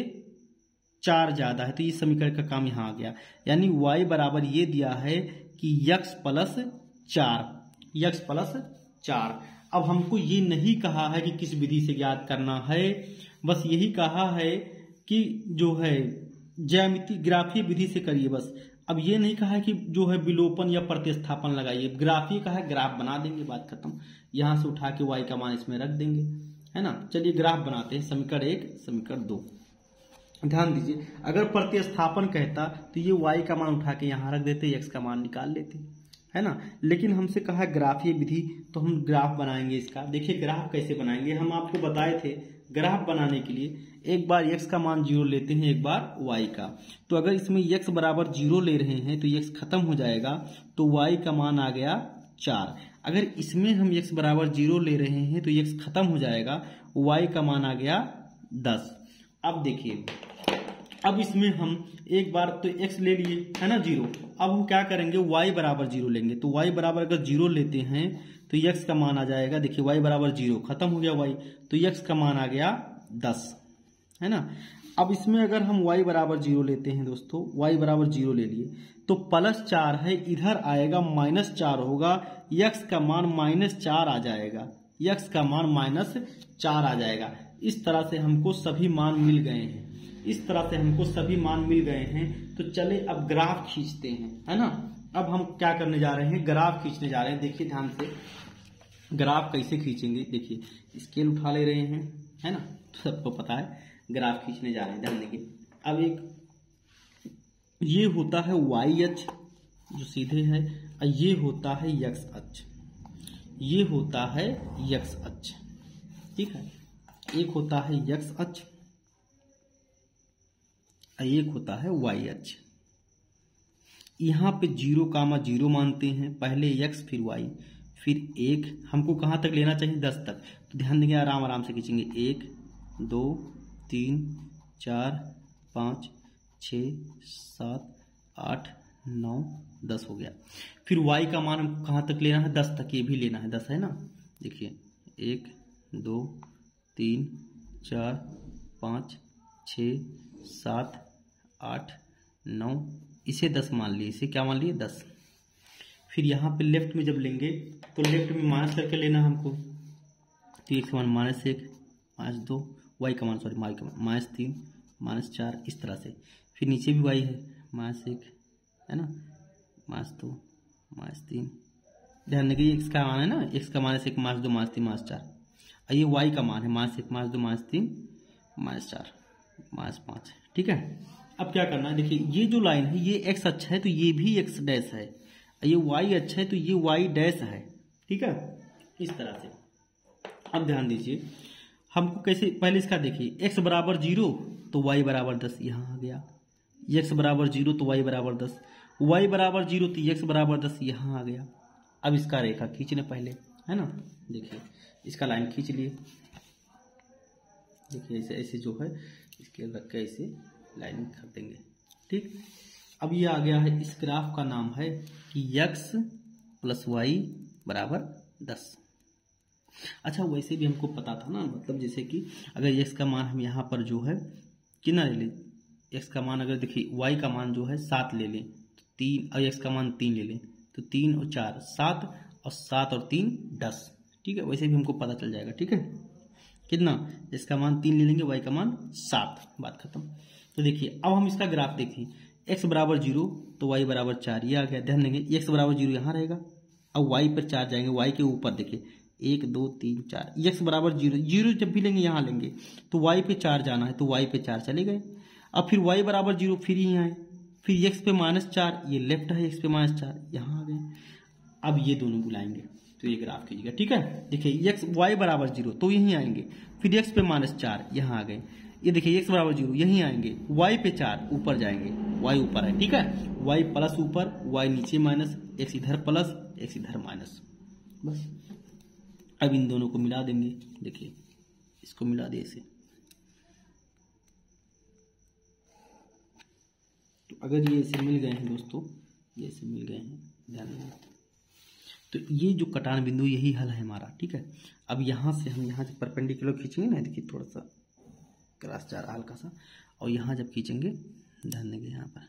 Speaker 1: चार ज्यादा है, तो ये समीकरण का काम यहाँ आ गया। यानी y बराबर ये दिया है कि यक्स प्लस चार, यक्स प्लस चार। अब हमको ये नहीं कहा है कि किस विधि से ज्ञात करना है, बस यही कहा है कि जो है ज्यामिति ग्राफीय विधि से करिए बस। अब ये नहीं कहा है कि जो है विलोपन या प्रतिस्थापन लगाइए, ग्राफीय कहा है, ग्राफ बना देंगे, बात खत्म। यहां से उठा के y का मान इसमें रख देंगे, है ना। चलिए ग्राफ बनाते हैं, समीकरण एक, समीकरण दो। ध्यान दीजिए, अगर प्रतिस्थापन कहता तो ये y का मान उठा के यहां रख देते, x का मान निकाल लेते, है ना। लेकिन हमसे कहा है ग्राफीय विधि, तो हम ग्राफ बनाएंगे इसका। देखिए ग्राफ कैसे बनाएंगे, हम आपको बताए थे ग्राफ बनाने के लिए एक बार x का मान जीरो लेते हैं, एक बार y का। तो अगर इसमें x बराबर जीरो ले रहे हैं तो x खत्म हो जाएगा, तो y का मान आ गया चार। अगर इसमें हम x बराबर जीरो ले रहे हैं तो x खत्म हो जाएगा, y का मान आ गया दस। अब देखिए, अब इसमें हम एक बार तो x ले लिए, है ना, जीरो। अब हम क्या करेंगे, y बराबर जीरो लेंगे। तो y बराबर अगर जीरो लेते हैं तो x का मान आ जाएगा, देखिए y बराबर जीरो, खत्म हो गया y, तो x का मान आ गया दस, है ना। अब इसमें अगर हम y बराबर जीरो लेते हैं दोस्तों, y बराबर जीरो ले लिए तो प्लस चार है, इधर आएगा माइनस चार होगा, x का मान माइनस चार आ जाएगा, x का मान माइनस चार आ जाएगा। इस तरह से हमको सभी मान मिल गए हैं, इस तरह से हमको सभी मान मिल गए हैं। तो चले अब ग्राफ खींचते हैं, है ना। अब हम क्या करने जा रहे हैं, ग्राफ खींचने जा रहे हैं। देखिए ध्यान से, ग्राफ कैसे खींचेंगे, देखिए स्केल उठा ले रहे हैं, है ना, सबको पता है ग्राफ खींचने जा रहे हैं। ध्यान देखिए, अब एक ये होता है वाई अक्ष जो सीधे है, और ये होता है यक्स अक्ष, ये होता है यक्स अक्ष, ठीक है। एक होता है यक्स अक्ष, एक होता है वाई अक्ष, यहाँ पे जीरो कामा जीरो मानते हैं, पहले एक्स फिर वाई फिर एक, हमको कहाँ तक लेना चाहिए, दस तक। तो ध्यान देंगे, आराम आराम से खींचेंगे, एक दो तीन चार पाँच छः सात आठ नौ दस हो गया। फिर y का मान हमको कहाँ तक लेना है, दस तक, ये भी लेना है, दस है ना। देखिए एक दो तीन चार पाँच छः सात आठ नौ, इसे दस मान लिए, इसे क्या मान लिए, दस। फिर यहाँ पे लेफ्ट में जब लेंगे तो लेफ्ट में माइनस करके लेना हमको, तो एक का मान माइनस एक माइनस दो, वाई का मान सॉरी वाई का मान माइनस तीन माइनस चार, इस तरह से। फिर नीचे भी वाई है, माइनस एक है ना, माइनस दो माइनस तीन, ध्यान देंगे एक्स का मान है ना, एक्स का माइनस एक माइनस दो माइनस तीन माइनस चार, और ये वाई का मान है माइनस एक माइनस दो माइनस तीन माइनस चार माइनस पाँच। ठीक है, अब क्या करना है, देखिए ये जो लाइन है ये एक्स अच्छा है तो ये भी एक्स डैश है, ये वाई अच्छा है तो ये वाई डैश है। ठीक है, इस तरह से। अब ध्यान दीजिए, हमको कैसे, पहले इसका देखिए, एक्स बराबर जीरो तो वाई बराबर दस, यहाँ आ गया। एक्स बराबर जीरो तो वाई बराबर दस, वाई बराबर जीरो तो एक्स बराबर दस, यहाँ आ गया। अब इसका रेखा खींचने पहले, है ना, देखिए इसका लाइन खींच लिए, देखिए ऐसे ऐसे जो है इसके रख के ऐसे लाइन कर देंगे। ठीक, अब ये आ गया है, इस ग्राफ का नाम है कि x प्लस वाई बराबर दस। अच्छा, वैसे भी हमको पता था ना, मतलब जैसे कि अगर x का मान हम यहाँ पर जो है कितना ले लें, x का मान अगर देखिए y का मान जो है सात ले लें तो तीन, और x का मान तीन ले लें तो तीन और चार सात, और सात और तीन दस। ठीक है, वैसे भी हमको पता चल जाएगा। ठीक है, कितना, इसका मान तीन ले लेंगे, y का मान सात, बात खत्म। तो देखिए अब हम इसका ग्राफ देखें, x बराबर जीरो तो y बराबर चार, ये आ गया। ध्यान देंगे x बराबर जीरो यहाँ रहेगा, अब y पर चार जाएंगे, y के ऊपर देखिए एक दो तीन चार, x बराबर जीरो, जीरो जब भी लेंगे यहाँ लेंगे तो y पे चार जाना है तो y पे चार चले गए। अब फिर y बराबर जीरो फिर यहाँ आए, फिर x पे माइनस चार, ये लेफ्ट है, x पे माइनस चार, यहाँ आ गए। अब ये दोनों बुलाएंगे तो ये ग्राफ कीजिएगा। ठीक है, देखिए x y बराबर जीरो तो यहीं आएंगे, फिर x पे माइनस चार, यहाँ आ गए। ये देखिए x बराबर जीरो, यहीं आएंगे, y पे चार, ऊपर जाएंगे, y ऊपर है। ठीक है, y प्लस ऊपर, y नीचे माइनस, x इधर प्लस x इधर माइनस, बस। अब इन दोनों को मिला देंगे, देखिए इसको मिला दे इसे, तो अगर ये ऐसे मिल गए हैं दोस्तों, ये ऐसे मिल गए हैं, ध्यान देंगे, तो ये जो कटान बिंदु यही हल है हमारा। ठीक है, अब यहाँ से हम यहाँ से परपेंडिकुलर खींचेंगे ना, देखिए थोड़ा सा क्रॉस जा रहा हल्का सा, और यहाँ जब खींचेंगे, ध्यान देंगे यहाँ पर,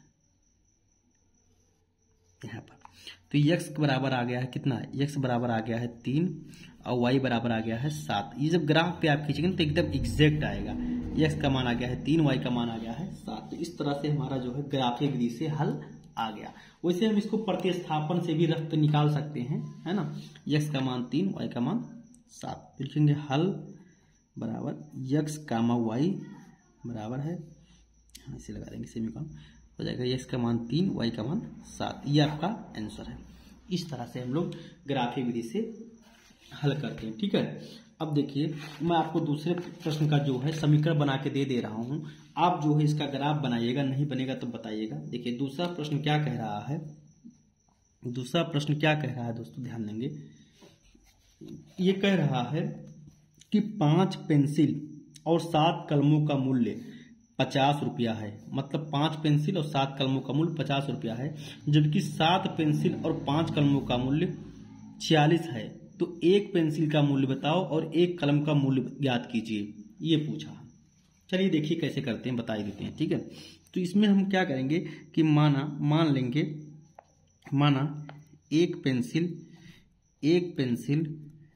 Speaker 1: यहाँ पर तो x बराबर आ गया है कितना, x बराबर आ गया है तीन और y बराबर आ गया है सात। ये जब ग्राफ पे आप खींचेंगे तो एकदम एग्जैक्ट आएगा, x का मान आ गया है तीन, y का मान आ गया है सात। तो इस तरह से हमारा जो है ग्राफीय विधि से हल आ गया। वैसे हम इसको प्रतिस्थापन से भी रख निकाल सकते हैं, है ना, x का मान तीन, y का मान सात, लिखेंगे हल बराबर x कामा y बराबर है, ऐसे लगा देंगे सेमीकोलन, हो जाएगा x का मान तीन, y का मान सात, ये आपका आंसर है। इस तरह से हम लोग ग्राफीय विधि से हल करते हैं। ठीक है, अब देखिए मैं आपको दूसरे प्रश्न का जो है समीकरण बना के दे दे रहा हूं, आप जो है इसका ग्राफ बनाइएगा, नहीं बनेगा तो बताइएगा। देखिए दूसरा प्रश्न क्या कह रहा है, दूसरा प्रश्न क्या कह रहा है दोस्तों, ध्यान देंगे, ये कह रहा है कि पांच पेंसिल और सात कलमों का मूल्य पचास रुपया है, मतलब पांच पेंसिल और सात कलमों का मूल्य पचास रुपया है, जबकि सात पेंसिल और पांच कलमों का मूल्य छियालीस है, तो एक पेंसिल का मूल्य बताओ और एक कलम का मूल्य ज्ञात कीजिए, ये पूछा। चलिए देखिए कैसे करते हैं, बता ही देते हैं। ठीक है, तो इसमें हम क्या करेंगे कि माना मान लेंगे, माना एक पेंसिल एक पेंसिल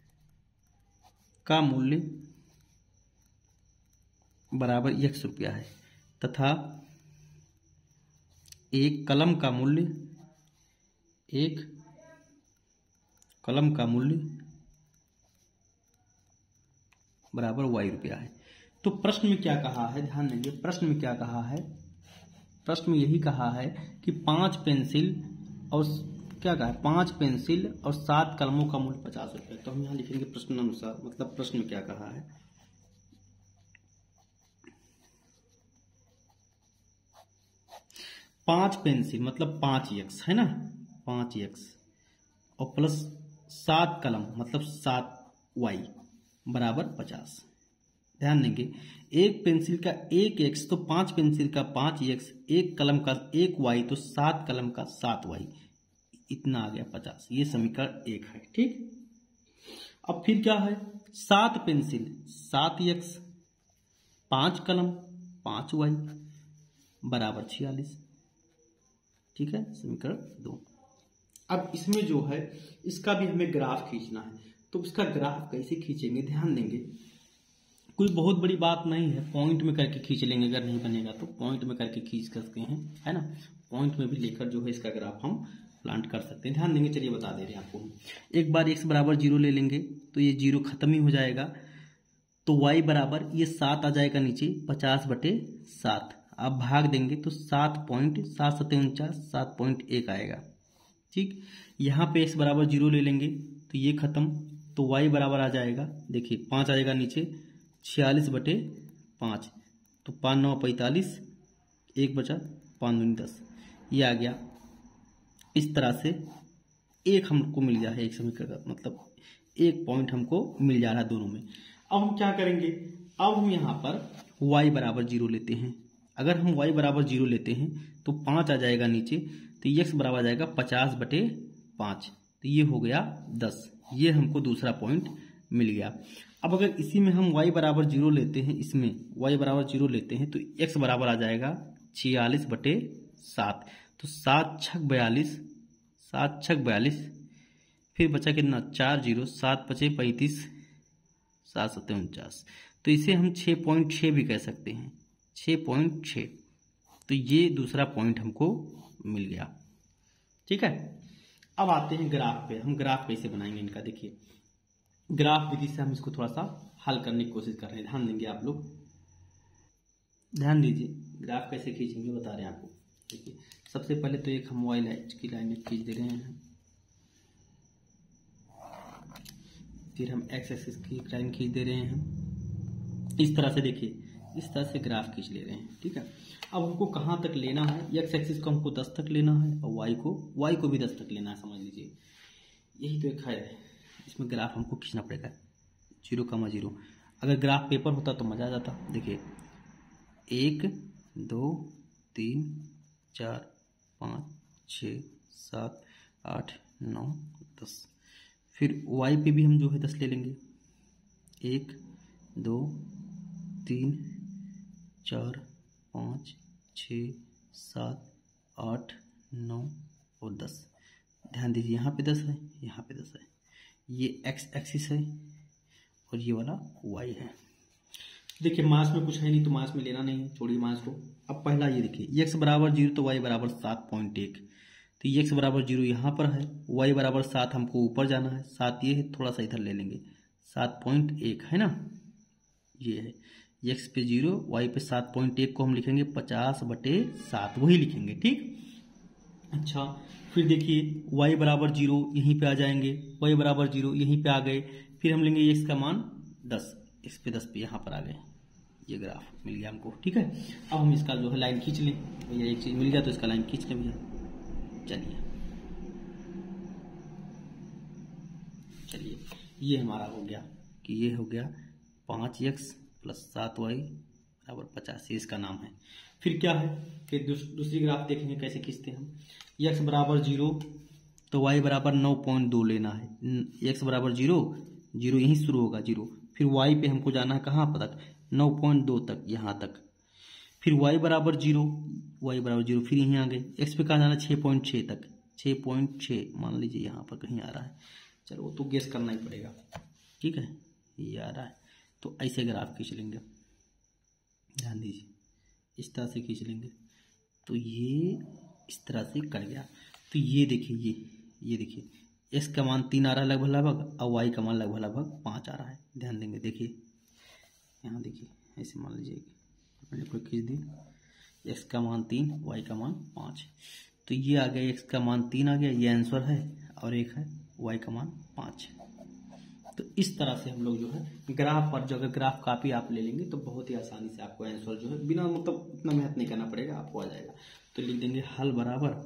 Speaker 1: का मूल्य बराबर एक रुपया है तथा एक कलम का मूल्य एक कलम का मूल्य बराबर वाई रुपया है। तो प्रश्न में क्या कहा है, ध्यान देंगे, प्रश्न में क्या कहा है, प्रश्न में यही कहा है कि पांच पेंसिल और क्या कहा है, पांच पेंसिल और सात कलमों का मूल्य पचास रुपये। तो हम यहाँ लिखेंगे प्रश्न अनुसार, मतलब प्रश्न में क्या कहा है, पांच पेंसिल मतलब पांच एक्स है ना, पांच एक्स और प्लस सात कलम मतलब सात वाई बराबर पचास। ध्यान देंगे एक पेंसिल का एक एक्स तो पांच पेंसिल का पांच एक्स, एक कलम का एक वाई तो सात कलम का सात वाई, इतना आ गया पचास। ये समीकरण एक है। ठीक, अब फिर क्या है, सात पेंसिल सात एक्स पांच कलम पांच वाई बराबर छियालीस। ठीक है, समीकरण दो। अब इसमें जो है इसका भी हमें ग्राफ खींचना है, तो उसका ग्राफ कैसे खींचेंगे, ध्यान देंगे कोई बहुत बड़ी बात नहीं है, पॉइंट में करके खींच लेंगे, अगर नहीं बनेगा तो पॉइंट में करके खींच सकते हैं, है ना। पॉइंट में भी लेकर जो है इसका ग्राफ हम प्लांट कर सकते हैं। ध्यान देंगे, चलिए बता दे रहे हैं आपको। एक बार एक्स बराबर जीरो ले लेंगे तो ये जीरो खत्म ही हो जाएगा, तो वाई बराबर ये सात आ जाएगा नीचे, पचास बटे सात। आप भाग देंगे तो सात पॉइंट सात सत्ते उनचास, सात पॉइंट एक आएगा। ठीक, यहाँ पे एक्स बराबर जीरो ले लेंगे तो ये खत्म, तो वाई बराबर आ जाएगा, देखिए पाँच आएगा नीचे, छियालीस बटे पाँच, तो पाँच नौ पैंतालीस, एक बचा पाँच दूनी दस, ये आ गया। इस तरह से एक हमको मिल गया है, एक समीकरण मतलब एक पॉइंट हमको मिल जा रहा है दोनों में। अब हम क्या करेंगे, अब हम यहाँ पर y बराबर जीरो लेते हैं। अगर हम y बराबर जीरो लेते हैं तो पाँच आ जाएगा नीचे, तो x बराबर आ जाएगा पचास बटे पाँच, तो ये हो गया दस। ये हमको दूसरा पॉइंट मिल गया। अब अगर इसी में हम y बराबर जीरो लेते हैं, इसमें y बराबर जीरो लेते हैं तो x बराबर आ जाएगा छियालीस बटे सात, तो सात छक बयालीस, सात छक बयालीस, फिर बचा कितना चार जीरो, सात पचे पैंतीस, सात सत्ते उनचास, तो इसे हम छः पॉइंट छः भी कह सकते हैं, छः पॉइंट छः। तो ये दूसरा पॉइंट हमको मिल गया। ठीक है, अब आते हैं ग्राफ पे। हम ग्राफ कैसे बनाएंगे इनका, देखिए ग्राफ विधि से हम इसको थोड़ा सा हल करने की कोशिश कर रहे हैं। ध्यान देंगे आप लोग, ध्यान दीजिए ग्राफ कैसे खींचेंगे बता रहे हैं आपको। देखिए सबसे पहले तो एक हम वाई लाइन की लाइन खींच दे रहे हैं, फिर हम एक्स एक्सिस की लाइन खींच दे रहे हैं। इस तरह से देखिए, इस तरह से ग्राफ खींच ले रहे हैं। ठीक है, अब हमको कहाँ तक लेना है, एक्स एक्सिस को हमको दस तक लेना है और वाई को वाई को भी दस तक लेना है, समझ लीजिए। यही तो एक है, इसमें ग्राफ हमको खींचना पड़ेगा जीरो कमा जीरो। अगर ग्राफ पेपर होता तो मज़ा आ जाता। देखिए एक दो तीन चार पाँच छः सात आठ नौ दस, फिर वाई पे भी हम जो है दस ले लेंगे, एक दो तीन चार पाँच छः सात आठ नौ और दस। ध्यान दीजिए यहाँ पे दस है, यहाँ पे दस है, ये एक्स एक्सिस है और ये वाला वाई है। देखिए मास में कुछ है नहीं तो मास में लेना नहीं है, छोड़िए मास को। अब पहला ये देखिए एक्स बराबर जीरो तो वाई बराबर सात पॉइंट एक, तो एक्स बराबर जीरो यहाँ पर है, वाई बराबर सात हमको ऊपर जाना है, सात ये है, थोड़ा सा इधर ले लेंगे, सात पॉइंट एक है ना, ये है। एक्स पे जीरो, वाई पे सात पॉइंट एक को हम लिखेंगे पचास बटे सात, वही लिखेंगे। ठीक, अच्छा फिर देखिए y बराबर जीरो यहीं पे आ जाएंगे, y बराबर जीरो यहीं पे आ गए, फिर हम लेंगे x का मान दस, इस पे दस पे यहाँ पर आ गए, ये ग्राफ मिल गया हमको। ठीक है, अब हम इसका जो है लाइन खींच लें, भैया एक चीज मिल गया तो इसका लाइन खींच लें भैया। चलिए चलिए ये हमारा हो गया कि ये हो गया पाँच एक्स प्लस सात वाई बराबर पचास, ये इसका नाम है। फिर क्या है, फिर दूस, दूसरी ग्राफ देखेंगे कैसे खींचते हैं हम। एक्स बराबर जीरो तो वाई बराबर नौ पॉइंट दो लेना है, एक्स बराबर जीरो, जीरो यहीं शुरू होगा जीरो, फिर वाई पे हमको जाना है कहाँ पर तक, नौ पॉइंट दो तक, यहाँ तक। फिर वाई बराबर जीरो, वाई बराबर जीरो, फिर यहीं आ गए। एक्स पे कहाँ जाना, छः पॉइंट छः तक, छः पॉइंट छः मान लीजिए यहाँ पर कहीं आ रहा है, चलो वो तो गेस करना ही पड़ेगा। ठीक है, ये आ रहा है, तो ऐसे ग्राफ खींच लेंगे, ध्यान दीजिए इस तरह से खींच लेंगे, तो ये इस तरह से कर गया। तो ये देखिए ये ये देखिए एक्स का मान तीन आ रहा है लगभग लगभग, और वाई का मान लगभग लगभग पाँच आ रहा है। ध्यान देंगे, देखिए यहाँ देखिए ऐसे मान लीजिए मैंने कोई खींच दी, एक्स का मान तीन, वाई का मान पाँच, तो ये आ गया एक्स का मान तीन आ गया, ये आंसर है, और एक है वाई का मान पाँच। तो इस तरह से हम लोग जो है ग्राफ पर, जो अगर ग्राफ कापी आप ले लेंगे तो बहुत ही आसानी से आपको आंसर जो है बिना मतलब इतना मेहनत नहीं करना पड़ेगा, आपको आ जाएगा। तो लिख देंगे हल बराबर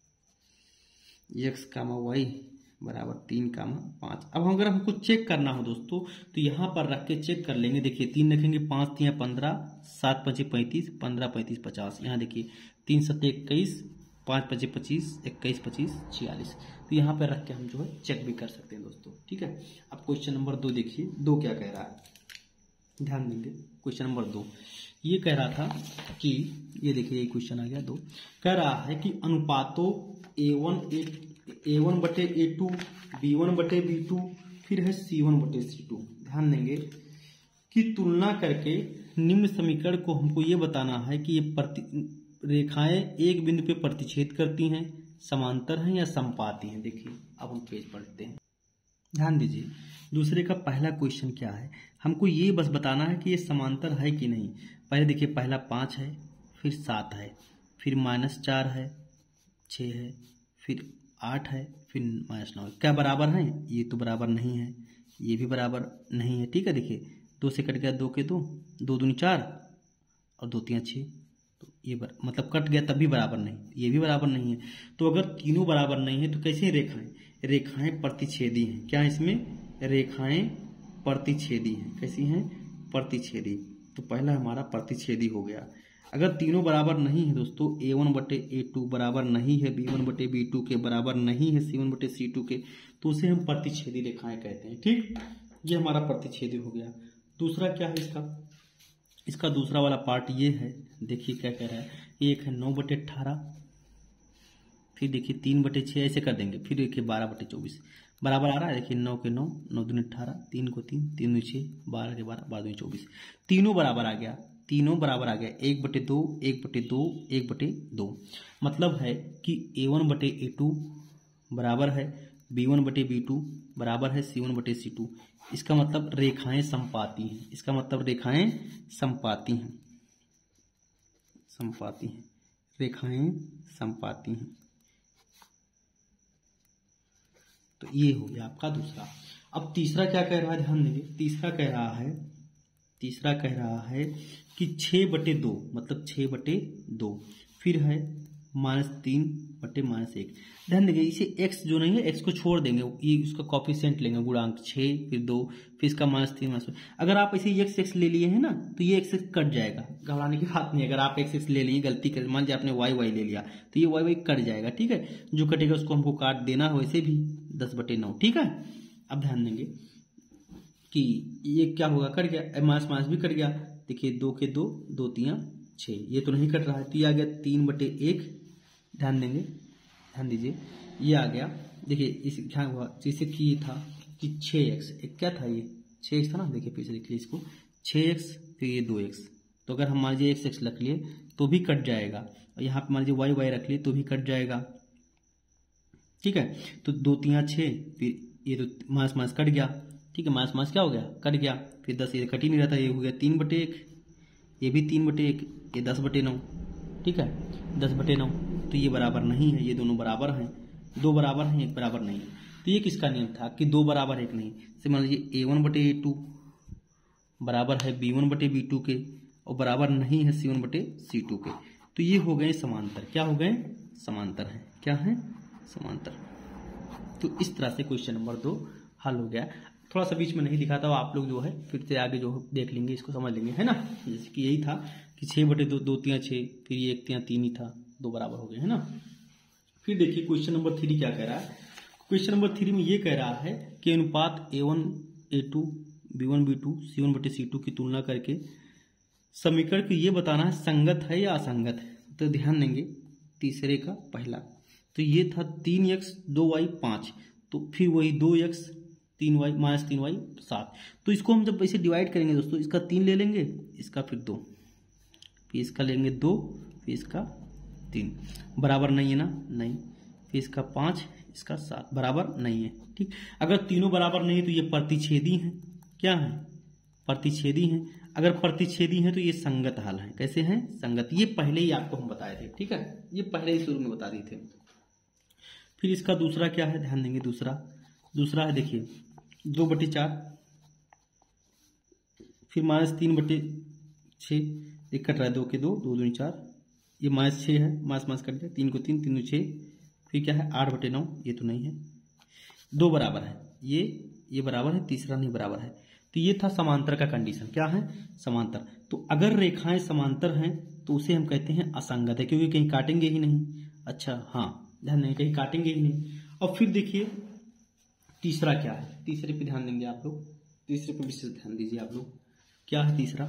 Speaker 1: एक्स कामा वाई बराबर तीन कामा पाँच। अब अगर हमको चेक करना हो दोस्तों तो यहाँ पर रख के चेक कर लेंगे। देखिए तीन रखेंगे, पाँच तीन पंद्रह, सात पचे पैंतीस, पंद्रह पैंतीस पचास। यहाँ देखिए तीन सत्ते इक्कीस, पाँच पचे पच्चीस, इक्कीस पच्चीस छियालीस। तो यहाँ पर रख के हम जो है चेक भी कर सकते हैं दोस्तों, ठीक है। अब क्वेश्चन नंबर दो देखिए, दो क्या कह रहा है, ध्यान देंगे। क्वेश्चन नंबर दो ये कह रहा था कि ये देखिए ये क्वेश्चन आ गया दो, कह रहा है कि अनुपातों ए वन ए ए वन बटे ए टू, बी वन बटे बी टू, फिर है सी वन बटे सी टू। ध्यान देंगे कि तुलना करके निम्न समीकरण को हमको ये बताना है कि ये प्रति रेखाएं एक बिंदु पे प्रतिच्छेद करती हैं, समांतर हैं या समपाती हैं। देखिए अब हम पेज पढ़ते हैं, ध्यान दीजिए। दूसरे का पहला क्वेश्चन क्या है, हमको ये बस बताना है कि ये समांतर है कि नहीं। पहले देखिए पहला पाँच है, फिर सात है, फिर माइनस चार है, छः है, फिर आठ है, फिर माइनस नौ। क्या बराबर हैं? ये तो बराबर नहीं है, ये भी बराबर नहीं है, ठीक है। देखिए दो से कट गया, दो के दो, दो दूनी चार और दो तीन छः, तो ये बर, मतलब कट गया तब भी बराबर नहीं, ये भी बराबर नहीं है। तो अगर तीनों बराबर नहीं है तो कैसे रेखाएं, रेखाएं प्रतिच्छेदी हैं। क्या इसमें रेखाएं प्रतिच्छेदी हैं, कैसी हैं? प्रतिच्छेदी। तो पहला हमारा प्रतिच्छेदी हो गया। अगर तीनों बराबर नहीं है दोस्तों, ए वन बटे ए टू बराबर नहीं है बी वन बटे बी टू के, बराबर नहीं है सी वन बटे सी टू के, तो उसे हम प्रतिच्छेदी रेखाएं कहते हैं, ठीक। ये हमारा प्रतिच्छेदी हो गया। दूसरा क्या है इसका, इसका दूसरा वाला पार्ट ये है, देखिए क्या कह रहा है। एक है नौ बटे अट्ठारह, फिर देखिए तीन बटे छः, ऐसे कर देंगे। फिर देखिए बारह बटे चौबीस बराबर आ रहा है। देखिए नौ के नौ, नौ दूनी अट्ठारह, तीन को तीन, तीन दूनी छः, बारह के बारह, बारह दूनी चौबीस। तीनों बराबर आ गया, तीनों बराबर आ गया। एक बटे दो, एक बटे दो, एक बटे दो। मतलब है कि ए वन बटे ए टू बराबर है बी वन बटे बी टू, बराबर है सी वन बटे सी टू। इसका मतलब रेखाएं समपाती हैं, इसका मतलब रेखाएं समपाती हैं, समपाती हैं, रेखाएं समपाती हैं। तो ये हो गया आपका दूसरा। अब तीसरा क्या कह रहा है, ध्यान देंगे। तीसरा कह रहा है, तीसरा कह रहा है कि छः बटे दो, मतलब छः बटे दो, फिर है माइनस तीन बटे माइनस एक। ध्यान देंगे इसे एक्स जो नहीं है, एक्स को छोड़ देंगे, ये उसका कॉफिशिएंट लेंगे, गुणांक छः, फिर दो, फिर इसका माइनस तीन माइनस। अगर आप इसे एक्स एक्स ले लिए हैं ना तो ये एक्स एक्स कट जाएगा, घबराने की बात नहीं। अगर आप एक्स एक्स ले लिए, गलती कर, मान लीजिए आपने वाई वाई ले लिया तो ये वाई वाई कट जाएगा, ठीक है। जो कटेगा उसको हमको काट देना है, वैसे भी दस बटे नौ, ठीक है। अब ध्यान देंगे कि ये क्या होगा, कट गया, माइनस माइनस भी कट गया। देखिए दो के दो, दो तीन छः, ये तो नहीं कट रहा है, तो ये आ गया तीन बटे एक। ध्यान देंगे, ध्यान दीजिए, ये आ गया। देखिए इस क्या हुआ, जैसे कि ये था कि छः एक्स, एक क्या था, ये छः एक्स था ना। देखिए पीछे देखिए इसको, छः एक्स फिर ये दो एक्स। तो अगर हम मान लीजिए एक्स एक्स रख लिए तो भी कट जाएगा, और यहाँ पे मान लीजिए वाई वाई रख लिए तो भी कट जाएगा, ठीक है। तो दो तीन छः, फिर ये तो माइनस माइनस कट गया, ठीक है। माइनस माइनस क्या हो गया, कट गया। फिर दस, ये कट ही नहीं रहता, ये हो गया तीन बटे एक, ये भी तीन बटे एक, ये दस बटे नौ, ठीक है, दस बटे नौ। तो ये बराबर नहीं है, ये दोनों बराबर हैं, दो बराबर हैं, एक बराबर नहीं है। तो ये किसका नियम था कि दो बराबर एक नहीं। जैसे मान लीजिए ए वन बटे ए टू बराबर है बी वन बटे बी टू के, और बराबर नहीं है सी वन बटे सी टू के। तो ये हो गए समांतर, क्या हो गए, समांतर हैं, क्या है, समांतर। तो इस तरह से क्वेश्चन नंबर दो हल हो गया। थोड़ा सा बीच में नहीं दिखा था, आप लोग जो है फिर से आगे जो देख लेंगे, इसको समझ लेंगे, है ना। जैसे कि यही था कि छः बटे दो, दो तिया छः, फिर ये एक तिया तीन ही था, दो बराबर हो गए, है ना। फिर देखिए क्वेश्चन नंबर थ्री क्या कह रहा है। क्वेश्चन नंबर थ्री में ये कह रहा है कि अनुपात a one a two, b one b two, c one बटे सी टू की तुलना करके समीकरण को ये बताना है संगत है या असंगत है। तो ध्यान देंगे तीसरे का पहला, तो ये था तीन एक्स दो वाई पाँच, तो फिर वही दो एक्स तीन वाई माइनस तीन वाई सात। तो इसको हम जब ऐसे डिवाइड करेंगे दोस्तों, इसका तीन ले लेंगे, इसका फिर दो, फिर इसका लेंगे दो, फिर इसका तीन, बराबर नहीं है ना, नहीं। फिर इसका पाँच, इसका सात, बराबर नहीं है, ठीक। अगर तीनों बराबर नहीं तो ये प्रतिच्छेदी हैं, क्या है, प्रतिच्छेदी हैं। अगर प्रतिच्छेदी हैं तो ये संगत हल है। कैसे हैं, संगत। ये पहले ही आपको हम बताए थे, ठीक है, ये पहले ही शुरू में बता दिए थे। फिर इसका दूसरा क्या है, ध्यान देंगे। दूसरा दूसरा है, देखिए दो बटे चार, फिर माइनस तीन बटे छः, एक कट रहा है, दो के दो, दो दूनी चार, ये माइनस छः है, माइनस माइनस कट गया, तीन को तीन, तीन दो छः, फिर क्या है आठ बटे नौ, ये तो नहीं है, दो बराबर है, ये ये बराबर है, तीसरा नहीं बराबर है। तो ये था समांतर का कंडीशन, क्या है समांतर। तो अगर रेखाएं समांतर हैं तो उसे हम कहते हैं असंगत है, क्योंकि कहीं काटेंगे ही नहीं। अच्छा हाँ, ध्यान देंगे, कहीं काटेंगे ही नहीं। और फिर देखिए तीसरा क्या है, तीसरे पे ध्यान देंगे आप लोग, तीसरे पे विशेष ध्यान दीजिए आप लोग, क्या है तीसरा,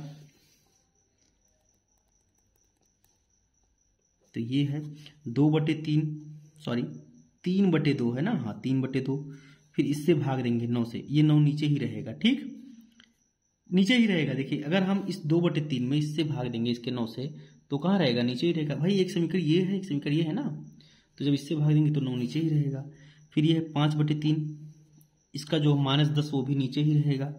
Speaker 1: तो ये है दो बटे तीन, सॉरी तीन बटे दो है ना, हाँ तीन बटे दो, फिर इससे भाग देंगे नौ से, ये नौ नीचे ही रहेगा, ठीक नीचे ही रहेगा। देखिए अगर हम इस दो बटे तीन में इससे भाग देंगे इसके नौ से, तो कहाँ रहेगा, नीचे ही रहेगा। भाई एक समीकरण ये है, एक समीकरण ये है ना, तो जब इससे भाग देंगे तो नौ नीचे ही रहेगा। फिर ये है पाँच बटे तीन, इसका जो माइनस दस वो भी नीचे ही रहेगा।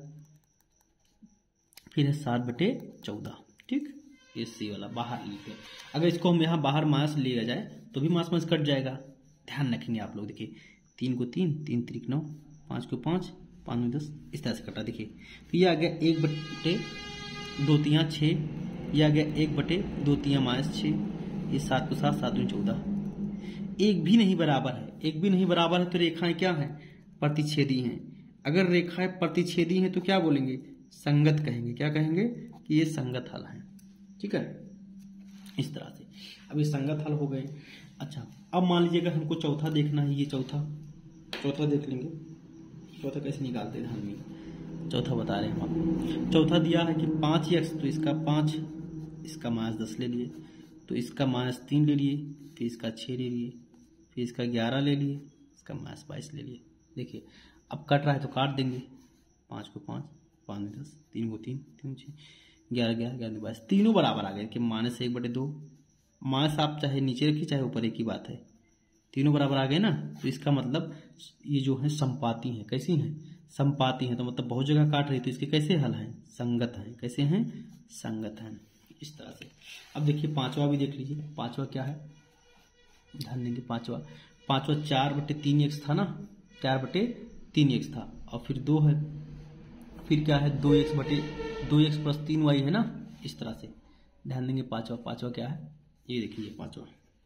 Speaker 1: फिर है सात बटे चौदह, ठीक, ये सी वाला बाहर लेते हैं। अगर इसको हम यहाँ बाहर माइनस लिया जाए तो भी माइनस माइनस कट जाएगा, ध्यान रखेंगे आप लोग। देखिए तीन को तीन, तीन त्रिक नौ, पाँच को पाँच, पाँच में दस, इस तरह से कटा। देखिए तो ये आ गया एक बटे दो तियाँ छः, ये आ गया एक बटे दो तियाँ माइनस छः, ये सात को सात, सात में चौदह। एक भी नहीं बराबर है, एक भी नहीं बराबर है तो रेखाएं क्या हैं, प्रतिच्छेदी हैं। अगर रेखाएं प्रतिच्छेदी हैं तो क्या बोलेंगे, संगत कहेंगे। क्या कहेंगे कि ये संगत हल है, ठीक है, इस तरह से। अब ये संगत हल हो गए। अच्छा अब मान लीजिए अगर हमको चौथा देखना है, ये चौथा चौथा देख लेंगे। चौथा कैसे निकालते हैं, ध्यान में चौथा बता रहे हैं हम आपको। चौथा दिया है कि पाँच एक्स, तो इसका पाँच, इसका माइनस दस ले लिए, तो इसका माइनस तीन ले लिए, फिर इसका छः ले लिए, फिर इसका ग्यारह ले लिए, इसका माइनस बाईस ले लिए। देखिए अब कट रहा है तो काट देंगे, पाँच को पाँच, पाँच में दस, तीन को तीन, तीन छः, ग्यारह ग्यारह, ग्यारह बाईस, तीनों बराबर आ गए कि माइनस एक बटे दो। माइनस आप चाहे नीचे रखिए चाहे ऊपर, एक ही बात है, तीनों बराबर आ गए ना। तो इसका मतलब ये जो है संपाती है, कैसी हैं, संपाती हैं। तो मतलब बहुत जगह काट रही, तो इसके कैसे हल हैं, संगत हैं। कैसे हैं, संगत हैं, इस तरह से। अब देखिए पांचवा भी देख लीजिए, पांचवा क्या है, ध्यान देंगे। पांचवा पांचवा चार बटे तीन एक्स था ना, चार बटे तीन एक्स था, और फिर दो है, फिर क्या है दो एक्स बटे दो एक्स प्लस तीन वाई है ना, इस तरह से ध्यान देंगे। पांचवा पांचवा क्या है, ये देखिए पांचवा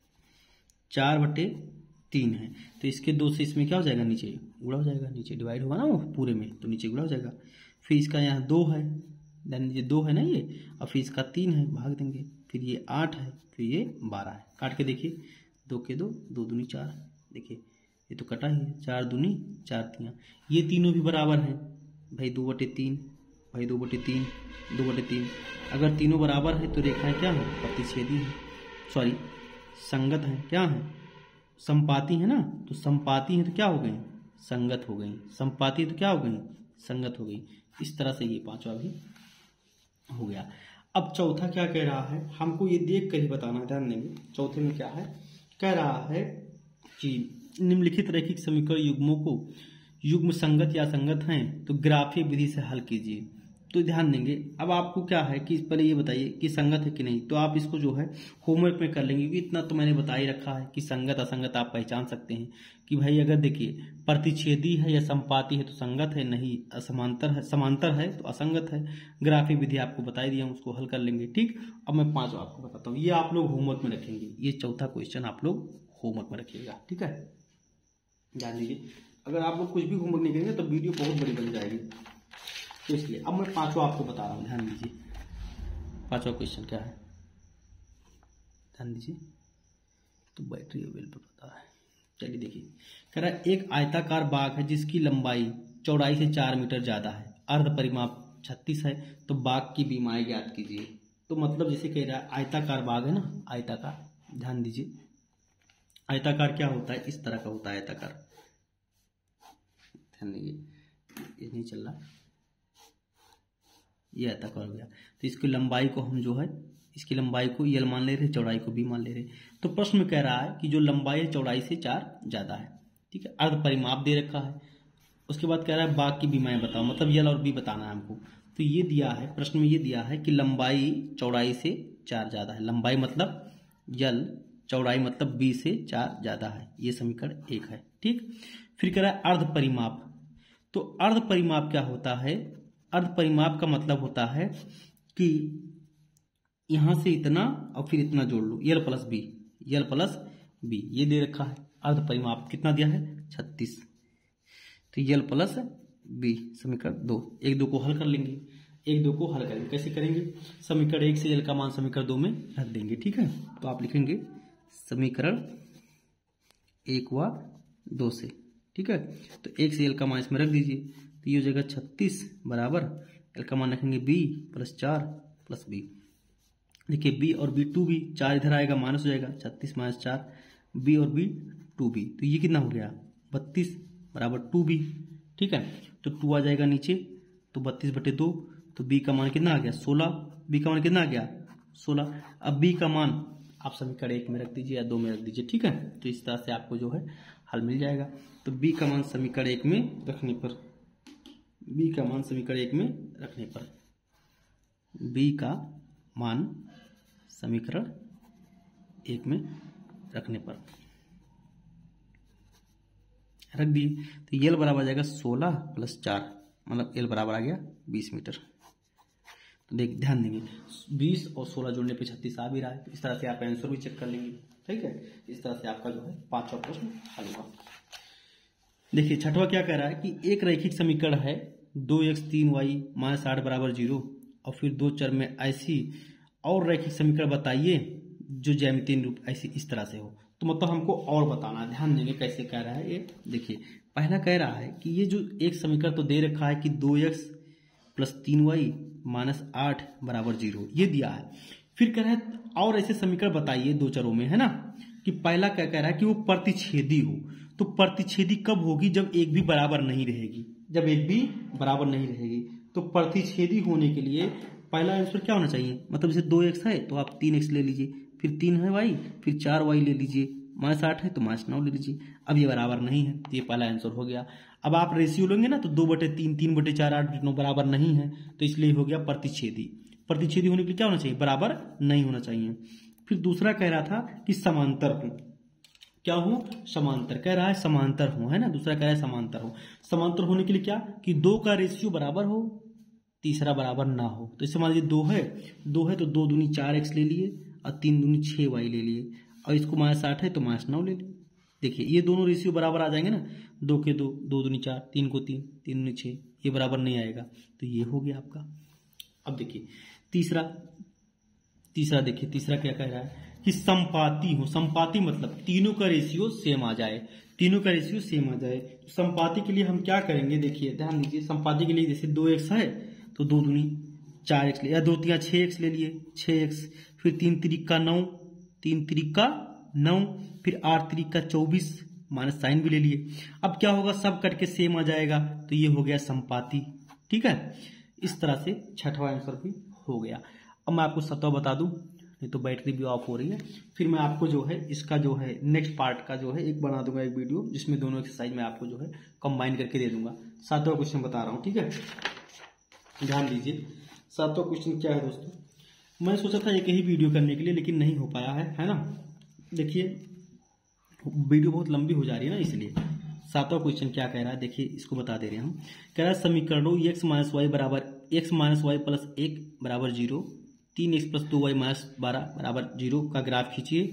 Speaker 1: चार बटे तीन है, तो इसके दो से इसमें क्या हो जाएगा, नीचे गुणा हो जाएगा, नीचे डिवाइड होगा ना वो पूरे में, तो नीचे गुणा हो जाएगा। फिर इसका यहाँ दो है, ध्यान दीजिए दो है ना ये, और फिर इसका तीन है, भाग देंगे, फिर ये आठ है, फिर ये बारह है। काट के देखिए, दो के दो, दो दूनी चार, देखिए ये तो कटा ही है, चार दूनी चार तियाँ, ये तीनों भी बराबर हैं भाई, दो बटे तीन, भाई दो बटे तीन, दो बटे तीन। अगर तीनों बराबर है तो रेखाएं क्या हैं, प्रतिच्छेदी हैं, सॉरी संगत हैं। क्या हैं, संपाती है ना, तो संपाती है तो क्या हो गई, संगत हो गई। संपाती तो क्या हो गई, संगत हो गई। इस तरह से ये पांचवा भी हो गया। अब चौथा क्या कह रहा है, हमको ये देख कर ही बताना, ध्यान देंगे। चौथे में क्या है, कह रहा है कि निम्नलिखित रैखिक समीकरण युग्मों को युग्म संगत या संगत हैं तो ग्राफीय विधि से हल कीजिए। तो ध्यान देंगे। अब आपको क्या है कि पहले ये बताइए कि संगत है कि नहीं, तो आप इसको जो है होमवर्क में कर लेंगे, क्योंकि इतना तो मैंने बता ही रखा है कि संगत असंगत आप पहचान सकते हैं कि भाई अगर देखिए प्रतिच्छेदी है या संपाती है तो संगत है, नहीं असमांतर है, समांतर है तो असंगत है। ग्राफीय विधि आपको बता ही दिया, उसको हल कर लेंगे, ठीक। अब मैं पांच आपको बताता हूँ, ये आप लोग होमवर्क में रखेंगे, ये चौथा क्वेश्चन आप लोग होमवर्क में रखिएगा, ठीक है। ध्यान दीजिए, अगर आप लोग कुछ भी होमवर्क नहीं करेंगे तो वीडियो बहुत बड़ी बन जाएगी, तो इसलिए अब मैं पांचवा आपको बता रहा हूँ, ध्यान दीजिए। पांचवा क्वेश्चन क्या है, ध्यान दीजिए। तो बैटरी अवेलेबल पता है, चलिए देखिए। कह रहा है एक आयताकार बाग है जिसकी लंबाई चौड़ाई से चार मीटर ज्यादा है, अर्ध परिमाप छत्तीस है, तो बाग की बीमाएं ज्ञात कीजिए। तो मतलब जैसे कह रहा है आयताकार बाग है ना, आयताकार, ध्यान दीजिए। आयताकार क्या होता है, इस तरह का होता है आयताकार, ध्यान दीजिए। ये नहीं चल रहा, ये आयताकार हो गया। तो इसकी लंबाई को हम जो है, इसकी लंबाई को यल मान ले रहे, चौड़ाई को बी मान ले रहे। तो प्रश्न में कह रहा है कि जो लंबाई चौड़ाई से चार ज्यादा है, ठीक है, अर्ध परिमाप दे रखा है। उसके बाद कह रहा है बाग की बीमाएं बताओ, मतलब यल और बी बताना है हमको। तो ये दिया है प्रश्न में, ये दिया है कि लंबाई चौड़ाई से चार ज्यादा है, लंबाई मतलब यल, चौड़ाई मतलब बी से चार ज्यादा है, ये समीकरण एक है, ठीक। फिर कह रहा है अर्ध परिमाप, तो अर्ध परिमाप क्या होता है? अर्ध परिमाप का मतलब होता है कि यहां से इतना और फिर इतना जोड़ लो, l plus b, l plus b ये दे रखा है। अर्ध परिमाप कितना दिया है? छत्तीस। तो यल प्लस बी समीकरण दो, एक दो को हल कर लेंगे, एक दो को हल करेंगे। कैसे करेंगे? समीकरण एक से यल का मान समीकरण दो में रख देंगे। ठीक है, तो आप लिखेंगे समीकरण एक व दो से। ठीक है, तो एक से यल का मान इसमें रख दीजिए, तो ये हो जाएगा छत्तीस बराबर यल का मान रखेंगे बी प्लस चार प्लस बी। देखिए बी और बी टू बी, चार इधर आएगा माइनस हो जाएगा, छत्तीस माइनस चार, बी और बी टू बी, तो ये कितना हो गया? बत्तीस बराबर टू बी। ठीक है, तो टू आ जाएगा नीचे, तो बत्तीस बटे दो, तो बी का मान कितना आ गया? सोलह। बी का मान कितना आ गया? सोलह। अब बी का मान आप समीकरण एक में रख दीजिए या दो में रख दीजिए। ठीक है, तो इस तरह से आपको जो है हल मिल जाएगा। तो बी का मान समीकरण एक में रखने पर, बी का मान समीकरण एक में रखने पर, बी का मान समीकरण एक में रखने पर रख दिए, तो एल बराबर आ जाएगा सोलह प्लस चार, मतलब एल बराबर आ गया बीस मीटर। तो देख ध्यान देंगे, बीस और सोलह जोड़ने पे छत्तीस आ भी रहा है। तो इस तरह से आप आंसर भी चेक कर लेंगे। ठीक है, इस तरह से आपका जो है पांचवा प्रश्न हल हुआ। देखिए छठवा क्या कह रहा है कि एक रैखिक समीकरण है दो एक्स तीन वाई माइनस आठ बराबर जीरो, और फिर दो चर में ऐसी और रैखिक समीकरण बताइए जो ज्यामितीय रूप ऐसी इस तरह से हो। तो मतलब हमको और बताना है, ध्यान देंगे कैसे कह रहा है ये। देखिए पहला कह रहा है कि ये जो एक समीकरण तो दे रखा है कि दो एक्स प्लस तीन वाई माइनस आठ बराबर जीरो, ये दिया है। फिर कह रहा है और ऐसे समीकरण बताइए दो चरों में, है ना। कि पहला क्या कह रहा है कि वो प्रतिच्छेदी हो। तो प्रतिच्छेदी कब होगी? जब एक भी बराबर नहीं रहेगी, जब एक भी बराबर नहीं रहेगी। तो प्रतिच्छेदी होने के लिए पहला आंसर क्या होना चाहिए? मतलब जैसे दो एक्स है तो आप तीन एक्स ले लीजिए, फिर तीन है वाई, फिर चार वाई ले लीजिए, माइनस आठ है तो माइनस नौ ले लीजिए। अब ये बराबर नहीं है, तो ये पहला आंसर हो गया। अब आप रेशियो लेंगे ना, तो दो बटे तीन, तीन बटे चार, आठ बटे नौ बराबर नहीं है, तो इसलिए हो गया प्रतिच्छेदी। प्रतिच्छेदी होने के लिए क्या होना चाहिए? बराबर नहीं होना चाहिए। फिर दूसरा कह रहा था कि समांतर हो। क्या हो? समांतर। कह रहा है समांतर हो, है ना। दूसरा कह रहा है समांतर हो। समांतर होने के लिए क्या? कि दो का रेशियो बराबर हो, तीसरा बराबर ना हो। तो इससे मान लीजिए दो है, दो है तो दो दूनी चार एक्स ले लिए और तीन दूनी छह वाई ले लिए, और इसको माइनस आठ है तो माइनस नौ ले लिए। देखिए ये दोनों रेशियो बराबर आ जाएंगे ना, दो के दो, दो दूनी चार, तीन को तीन, तीन दूनी छह, ये बराबर नहीं आएगा, तो ये हो गया आपका। अब देखिए तीसरा, तीसरा देखिए तीसरा क्या कह रहा है कि संपाती हो। संपाती मतलब तीनों का रेशियो सेम आ जाए, तीनों का रेशियो सेम आ जाए। संपाती के लिए हम क्या करेंगे? देखिए ध्यान दीजिए, संपाती के लिए जैसे दो एक्स है तो दो दूनी चार एक्स ले, या दो तिया छह एक्स ले लिए, छह एक्स, फिर तीन तिरिक का नौ, तीन तिरिक का नौ, फिर आठ तिरिक का चौबीस, माइनस साइन भी ले लिए। अब क्या होगा? सब कट के सेम आ जाएगा, तो ये हो गया संपाती। ठीक है, इस तरह से छठवां आंसर भी हो गया। अब मैं आपको सतवा बता दूं, नहीं तो बैटरी भी ऑफ हो रही है। फिर मैं आपको जो है इसका जो है नेक्स्ट पार्ट का जो है एक बना दूंगा, एक वीडियो जिसमें दोनों एक्सरसाइज में आपको जो है कंबाइन करके दे दूंगा। सातवां क्वेश्चन बता रहा हूँ, ठीक है, ध्यान दीजिए। सातवां क्वेश्चन क्या है दोस्तों? मैं सोचा था एक ही वीडियो करने के लिए, लेकिन नहीं हो पाया है, है ना। देखिए वीडियो बहुत लंबी हो जा रही है ना, इसलिए। सातवां क्वेश्चन क्या कह रहा है, देखिए इसको बता दे रहे हैं हम। कह रहा है समीकरणों एक्स माइनस वाई बराबर एक्स माइनस वाई प्लस एक बराबर जीरो, तीन एक्स प्लस दो वाई माइनस बारह बराबर जीरो का ग्राफ खींचिए।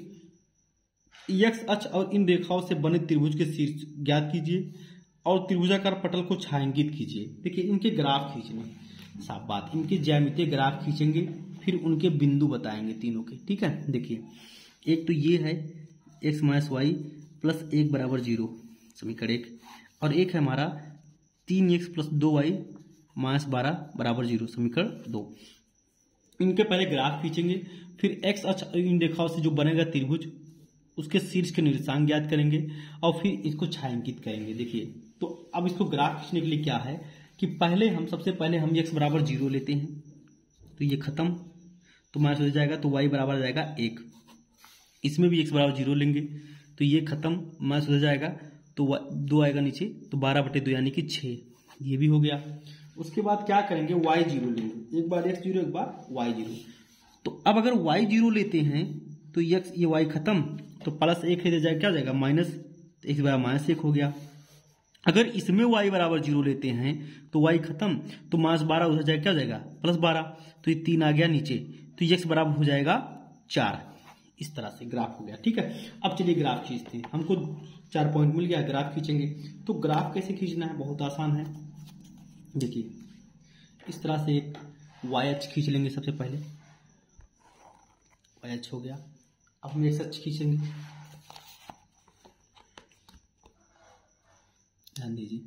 Speaker 1: एक्स अक्ष और इन रेखाओं से बने त्रिभुज के शीर्ष ज्ञात कीजिए और त्रिभुजाकार पटल को छायांकित कीजिए। देखिए इनके ग्राफ खींचने, साफ बात, इनके ज्यामितीय ग्राफ खींचेंगे, फिर उनके बिंदु बताएंगे तीनों के। ठीक है, देखिए एक तो ये है एक्स माइनस वाई प्लस एक बराबर जीरो समीकरण एक, और एक है हमारा तीन एक्स प्लस दो वाई माइनस बारह बराबर जीरो समीकरण दो। इनके पहले ग्राफ खींचेंगे, फिर एक्स अक्ष इन रेखाओं से जो बनेगा त्रिभुज उसके शीर्ष के निर्देशांक ज्ञात करेंगे और फिर इसको छायांकित करेंगे। देखिए तो अब इसको ग्राफ खींचने के लिए क्या है कि पहले हम सबसे पहले हम एक्स बराबर जीरो लेते हैं, तो ये खत्म, तो माइनस हो जाएगा, तो वाई बराबर आ जाएगा एक। इसमें भी एक्स बराबर जीरो लेंगे तो ये खत्म, माइनस हो जाएगा, तो दो आएगा नीचे, तो बारह बटे दो यानी कि छः, ये भी हो गया। उसके बाद क्या करेंगे? वाई जीरो लेंगे, एक बार एक्स जीरो एक बार वाई जीरो। तो अब अगर वाई जीरो लेते हैं तो एक्स ये वाई खत्म, तो प्लस एक है जाएगा, क्या जाएगा? माइनस, एक बार माइनस एक हो गया, अगर इसमें y बराबर जीरो लेते हैं तो y खत्म, तो माइनस बारह उधर जाएगा, क्या हो जाएगा प्लस बारह, तो ये तीन आ गया नीचे, तो x बराबर हो जाएगा चार। इस तरह से ग्राफ हो गया। ठीक है, अब चलिए ग्राफ खींचते हैं। हमको चार पॉइंट मिल गया, ग्राफ खींचेंगे। तो ग्राफ कैसे खींचना है, बहुत आसान है। देखिए इस तरह से एक y अक्ष खींच लेंगे। सबसे पहले y अक्ष हो गया, अब हम x अक्ष खींचेंगे। ध्यान दीजिए,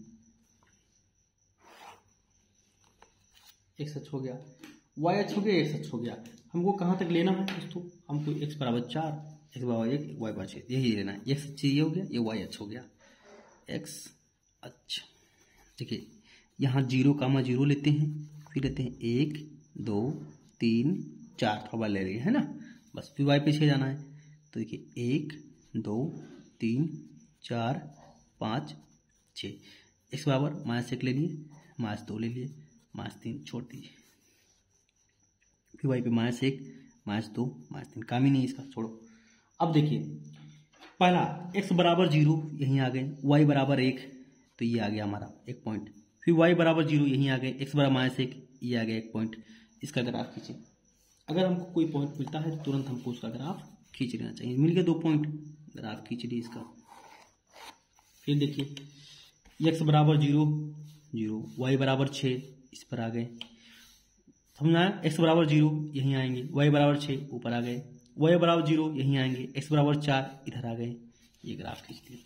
Speaker 1: x अक्ष हो गया, y अक्ष हो गया, x अक्ष हो गया। हमको कहाँ तक लेना है दोस्तों, हमको x बराबर चार, x बराबर एक, y बराबर छः, यही लेना है। x अक्ष ये हो गया, ये y अक्ष हो गया, x अक्ष। देखिए यहाँ जीरो कामा जीरो लेते हैं, फिर लेते हैं एक दो तीन चार, थोड़ा ले रही है ना, बस फिर y पे छः जाना है। तो देखिए एक दो तीन चार पाँच छः, x बराबर माइनस एक ले लिए, माइनस दो ले लिए, माइनस तीन छोड़ दीजिए, फिर y पे माइनस एक माइनस दो माइनस तीन, काम ही नहीं इसका, छोड़ो। अब देखिए पहला x बराबर जीरो यहीं आ गए, y बराबर एक, तो ये आ गया हमारा एक पॉइंट, फिर y बराबर जीरो यहीं आ गए, x बराबर माइनस एक, ये आ गया एक पॉइंट। इसका ग्राफ खींचे। अगर हमको कोई पॉइंट मिलता है तो तुरंत हमको उसका ग्राफ खींच लेना चाहिए। मिल गया दो पॉइंट, ग्राफ खींच लिए इसका। फिर देखिए x बराबर जीरो जीरो, y बराबर छः, इस पर आ गए, समझना है। x बराबर जीरो यहीं आएंगे, y बराबर छः ऊपर आ गए, y बराबर जीरो यहीं आएंगे, x बराबर चार इधर आ गए, ये ग्राफ खींच लिए।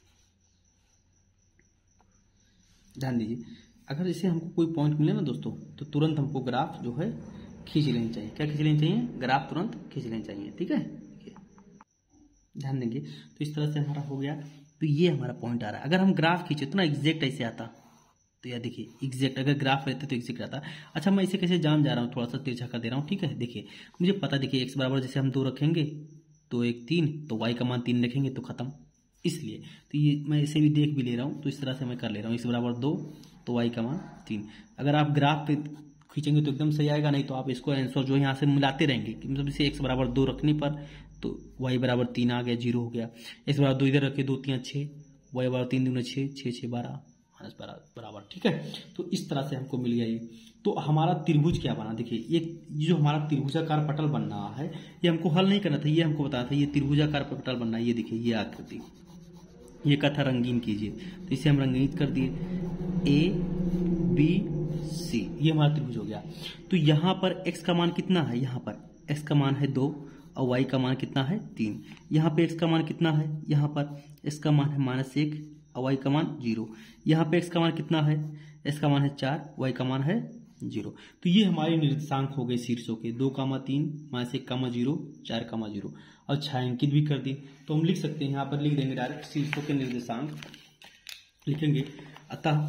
Speaker 1: ध्यान दीजिए, अगर इसे हमको कोई पॉइंट मिले ना दोस्तों, तो तुरंत हमको ग्राफ जो है खींच लेनी चाहिए। क्या खींच लेनी चाहिए, ग्राफ तुरंत खींच लेनी चाहिए। ठीक है, ध्यान देंगे। तो इस तरह से हमारा हो गया। तो ये हमारा पॉइंट आ रहा है। अगर हम ग्राफ खींचे तो ना एग्जैक्ट ऐसे आता, तो यार देखिए एग्जैक्ट, अगर ग्राफ रहते तो एग्जैक्ट आता। अच्छा मैं इसे कैसे जान जा रहा हूँ, थोड़ा सा तिरछा कर दे रहा हूँ। ठीक है, देखिए मुझे पता, देखिए एक्स बराबर जैसे हम दो रखेंगे तो एक तीन, तो वाई का मान तीन रखेंगे तो खत्म, इसलिए तो ये मैं इसे भी देख भी ले रहा हूँ। तो इस तरह से मैं कर ले रहा हूँ, एक्स बराबर दो तो वाई का मान तीन। अगर आप ग्राफ पे खींचेंगे तो एकदम सही आएगा, नहीं तो आप इसको आंसर जो यहाँ से मिलाते रहेंगे, मतलब इसे एक्स बराबर दो रखने पर तो वाई बराबर तीन आ गया, जीरो हो गया। एक्स बराबर दो इधर रखे, दो तीन छः, वाई बराबर तीन दूना छः, छः छः बारह, माइनस बराबर। ठीक है, तो इस तरह से हमको मिल गया ये। तो हमारा त्रिभुज क्या बना, देखिए ये जो हमारा त्रिभुजाकार पटल बन रहा है, ये हमको हल नहीं करना था, ये हमको बताया था ये त्रिभुजाकार पटल बनना है। ये देखिए ये आकृति, ये का था रंगीन कीजिए, तो इसे हम रंगीत कर दिए, ए बी सी, ये हमारा त्रिभुज हो गया। तो यहाँ पर x का मान कितना है, यहाँ पर x का मान है दो और y का मान कितना है तीन। यहाँ पे x का मान कितना है, यहाँ पर x का मान है माइनस एक और y का मान जीरो। यहाँ पे x का मान कितना है, x का मान है चार, y का मान है जीरो। तो ये हमारे निर्देशांक हो गए शीर्षों के, दो कामा तीन, माइनस एक कामा जीरो, चार कामा जीरो, और छायांकित भी कर दी। तो हम लिख सकते हैं, यहाँ पर लिख देंगे डायरेक्ट शीर्षों के निर्देशांक लिखेंगे। अतः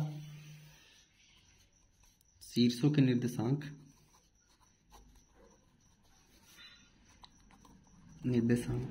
Speaker 1: शीर्षों के निर्देशांक निर्देशांक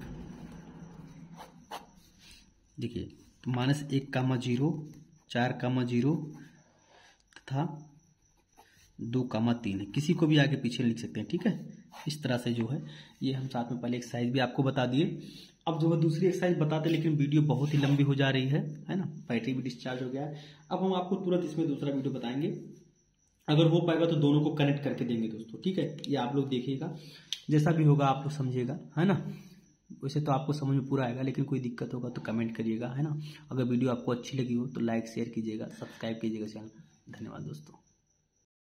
Speaker 1: देखिए, तो माइनस एक कामा जीरो, चार कामा जीरो तथा दो कामा तीन है, किसी को भी आगे पीछे लिख सकते हैं। ठीक है, इस तरह से जो है ये हम साथ में पहले एक्सरसाइज भी आपको बता दिए। अब जो है दूसरी एक्सरसाइज बताते, लेकिन वीडियो बहुत ही लंबी हो जा रही है है ना, बैटरी भी डिस्चार्ज हो गया है। अब हम आपको तुरंत इसमें दूसरा वीडियो बताएंगे, अगर हो पाएगा तो दोनों को कनेक्ट करके देंगे दोस्तों। ठीक है, ये आप लोग देखिएगा, जैसा भी होगा आप लोग समझिएगा, है ना। वैसे तो आपको समझ में पूरा आएगा, लेकिन कोई दिक्कत होगा तो कमेंट करिएगा, है ना। अगर वीडियो आपको अच्छी लगी हो तो लाइक शेयर कीजिएगा, सब्सक्राइब कीजिएगा चैनल। धन्यवाद दोस्तों।